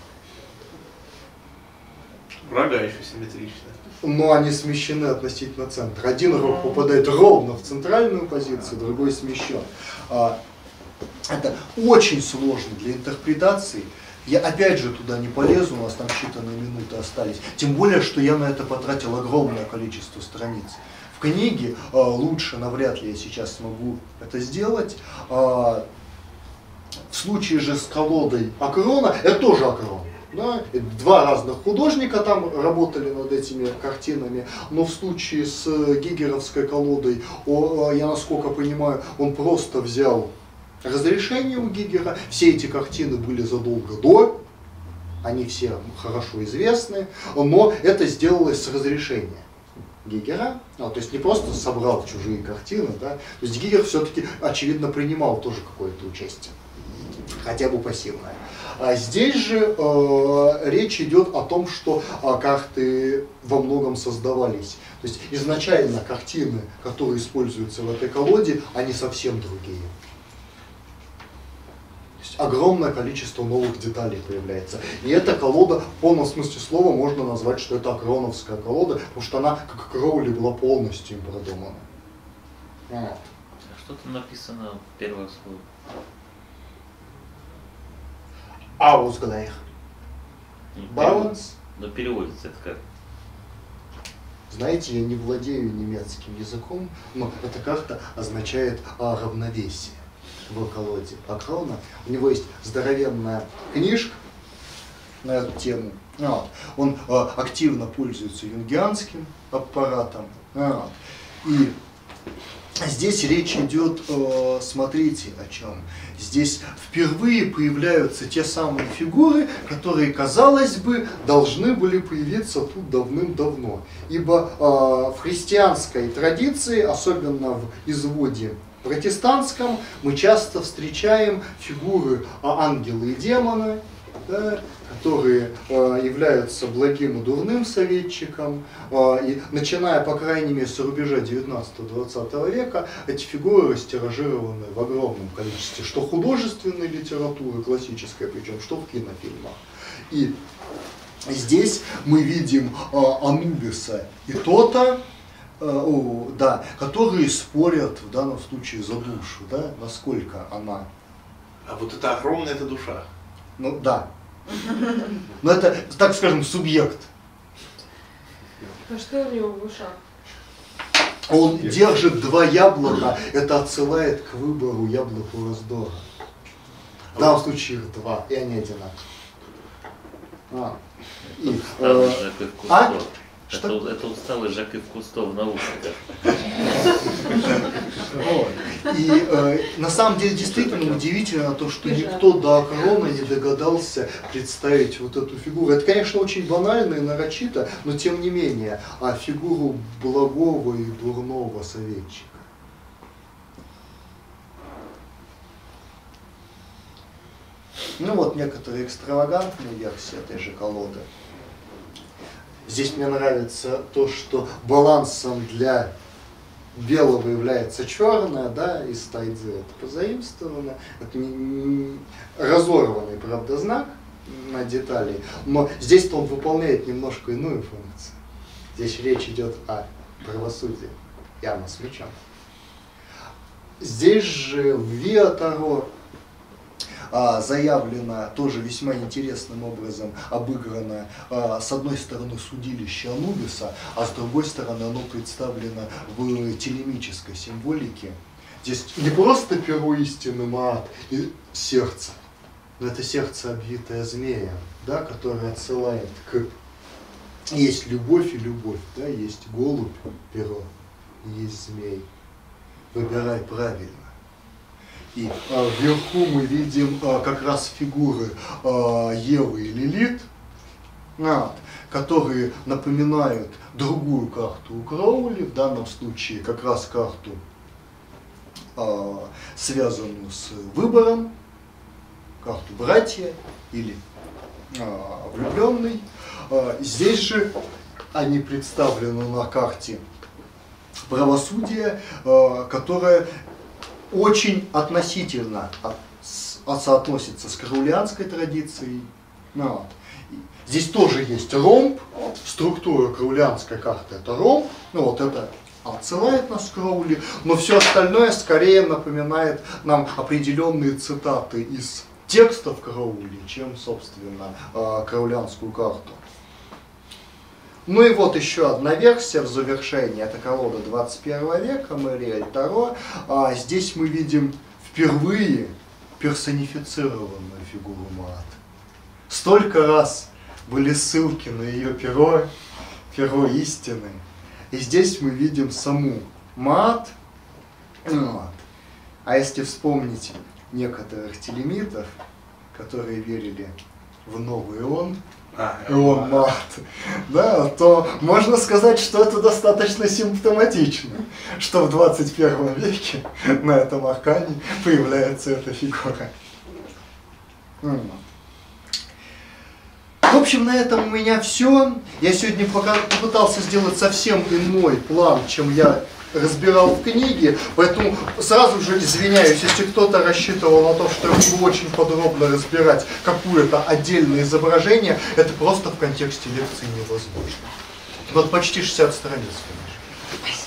E: Рога еще симметричны.
A: Но они смещены относительно центра. Один рог попадает ровно в центральную позицию, другой смещен. А, это очень сложно для интерпретации. Я опять же туда не полезу, у нас там считанные минуты остались. Тем более, что я на это потратил огромное количество страниц. В книге э, лучше навряд ли я сейчас смогу это сделать. Э, в случае же с колодой Акрона, это тоже Акрон. Да? Два разных художника там работали над этими картинами, но в случае с гигеровской колодой, о, я насколько понимаю, он просто взял разрешение у Гигера. Все эти картины были задолго до, они все хорошо известны, но это сделалось с разрешения Гигера, а, то есть не просто собрал чужие картины, да, то есть Гигер все-таки, очевидно, принимал тоже какое-то участие, хотя бы пассивное. А здесь же э, речь идет о том, что э, карты во многом создавались. То есть изначально картины, которые используются в этой колоде, они совсем другие. Огромное количество новых деталей появляется. И эта колода, в полном смысле слова, можно назвать, что это акроновская колода, потому что она, как Кроули, была полностью им продумана. Вот.
C: А что там написано первое слово?
A: Ausgleich. Баланс.
C: Но переводится это как?
A: Знаете, я не владею немецким языком, но эта карта означает а, равновесие в колоде Акрона. У него есть здоровенная книжка на эту тему. Вот. Он э, активно пользуется юнгианским аппаратом. Вот. И здесь речь идет, э, смотрите о чем. Здесь впервые появляются те самые фигуры, которые, казалось бы, должны были появиться тут давным-давно. Ибо э, в христианской традиции, особенно в изводе протестантском, мы часто встречаем фигуры ангела и демона, да, которые э, являются благим и дурным советчиком. Э, и начиная, по крайней мере, с рубежа девятнадцатого-двадцатого века, эти фигуры растиражированы в огромном количестве, что художественной литературы, классической, причем, что в кинофильмах. И здесь мы видим э, Анубиса и Тота, О, да, которые спорят в данном случае за душу, да, насколько она.
E: А вот это огромная эта душа.
A: Ну да. Но это, так скажем, субъект.
D: А что у него в ушах?
A: Он держит два яблока, это отсылает к выбору яблок у раздора. В данном случае их два, и они одинаковые. А. И, э, а?
C: Это, это усталый Жак Ив Кусто в наушниках.
A: Вот. И э, на самом деле действительно удивительно то, что никто до Акрона не догадался представить вот эту фигуру. Это, конечно, очень банально и нарочито, но тем не менее, а фигуру благого и дурного советчика. Ну вот некоторые экстравагантные версии этой же колоды. Здесь мне нравится то, что балансом для белого является черное, да, из тайцзи это позаимствовано. Это не, не, разорванный, правда, знак на детали, но здесь-то он выполняет немножко иную функцию. Здесь речь идет о правосудии, явно с мечом. Здесь же в Виа Таро а, заявлено тоже весьма интересным образом обыграно, а, с одной стороны, судилище Анубиса, а с другой стороны оно представлено в телемической символике. Здесь не просто перо истины Маат и сердце, но это сердце, обвитое змеем, да, которое отсылает к... Есть любовь и любовь, да, есть голубь, перо, есть змей. Выбирай правильно. И а, вверху мы видим а, как раз фигуры а, Евы и Лилит, а, которые напоминают другую карту у Кроули, в данном случае как раз карту э, связанную с выбором, карту братья или э, влюбленный. Э, здесь же они представлены на карте правосудия, э, которая очень относительно от, от, соотносится с краулианской традицией. Ну, вот. Здесь тоже есть ромб, структура краулианской карты это ромб, ну вот это отсылает нас к Кроули, но все остальное скорее напоминает нам определенные цитаты из текстов Кроули, чем, собственно, краулианскую карту. Ну и вот еще одна версия в завершении, это колода двадцать первого века, Мэриэль Таро. А здесь мы видим впервые персонифицированную фигуру Маат. Столько раз были ссылки на ее перо, перо истины. И здесь мы видим саму Маат. Вот. А если вспомнить некоторых телемитов, которые верили в новый Ион,
E: А,
A: Ион Маат, да, то можно сказать, что это достаточно симптоматично, что в двадцать первом веке на этом аркане появляется эта фигура. В общем, на этом у меня все. Я сегодня пока попытался сделать совсем иной план, чем я разбирал в книге, поэтому сразу же извиняюсь, если кто-то рассчитывал на то, что я буду очень подробно разбирать какое-то отдельное изображение, это просто в контексте лекции невозможно. Вот почти шестьдесят страниц, конечно.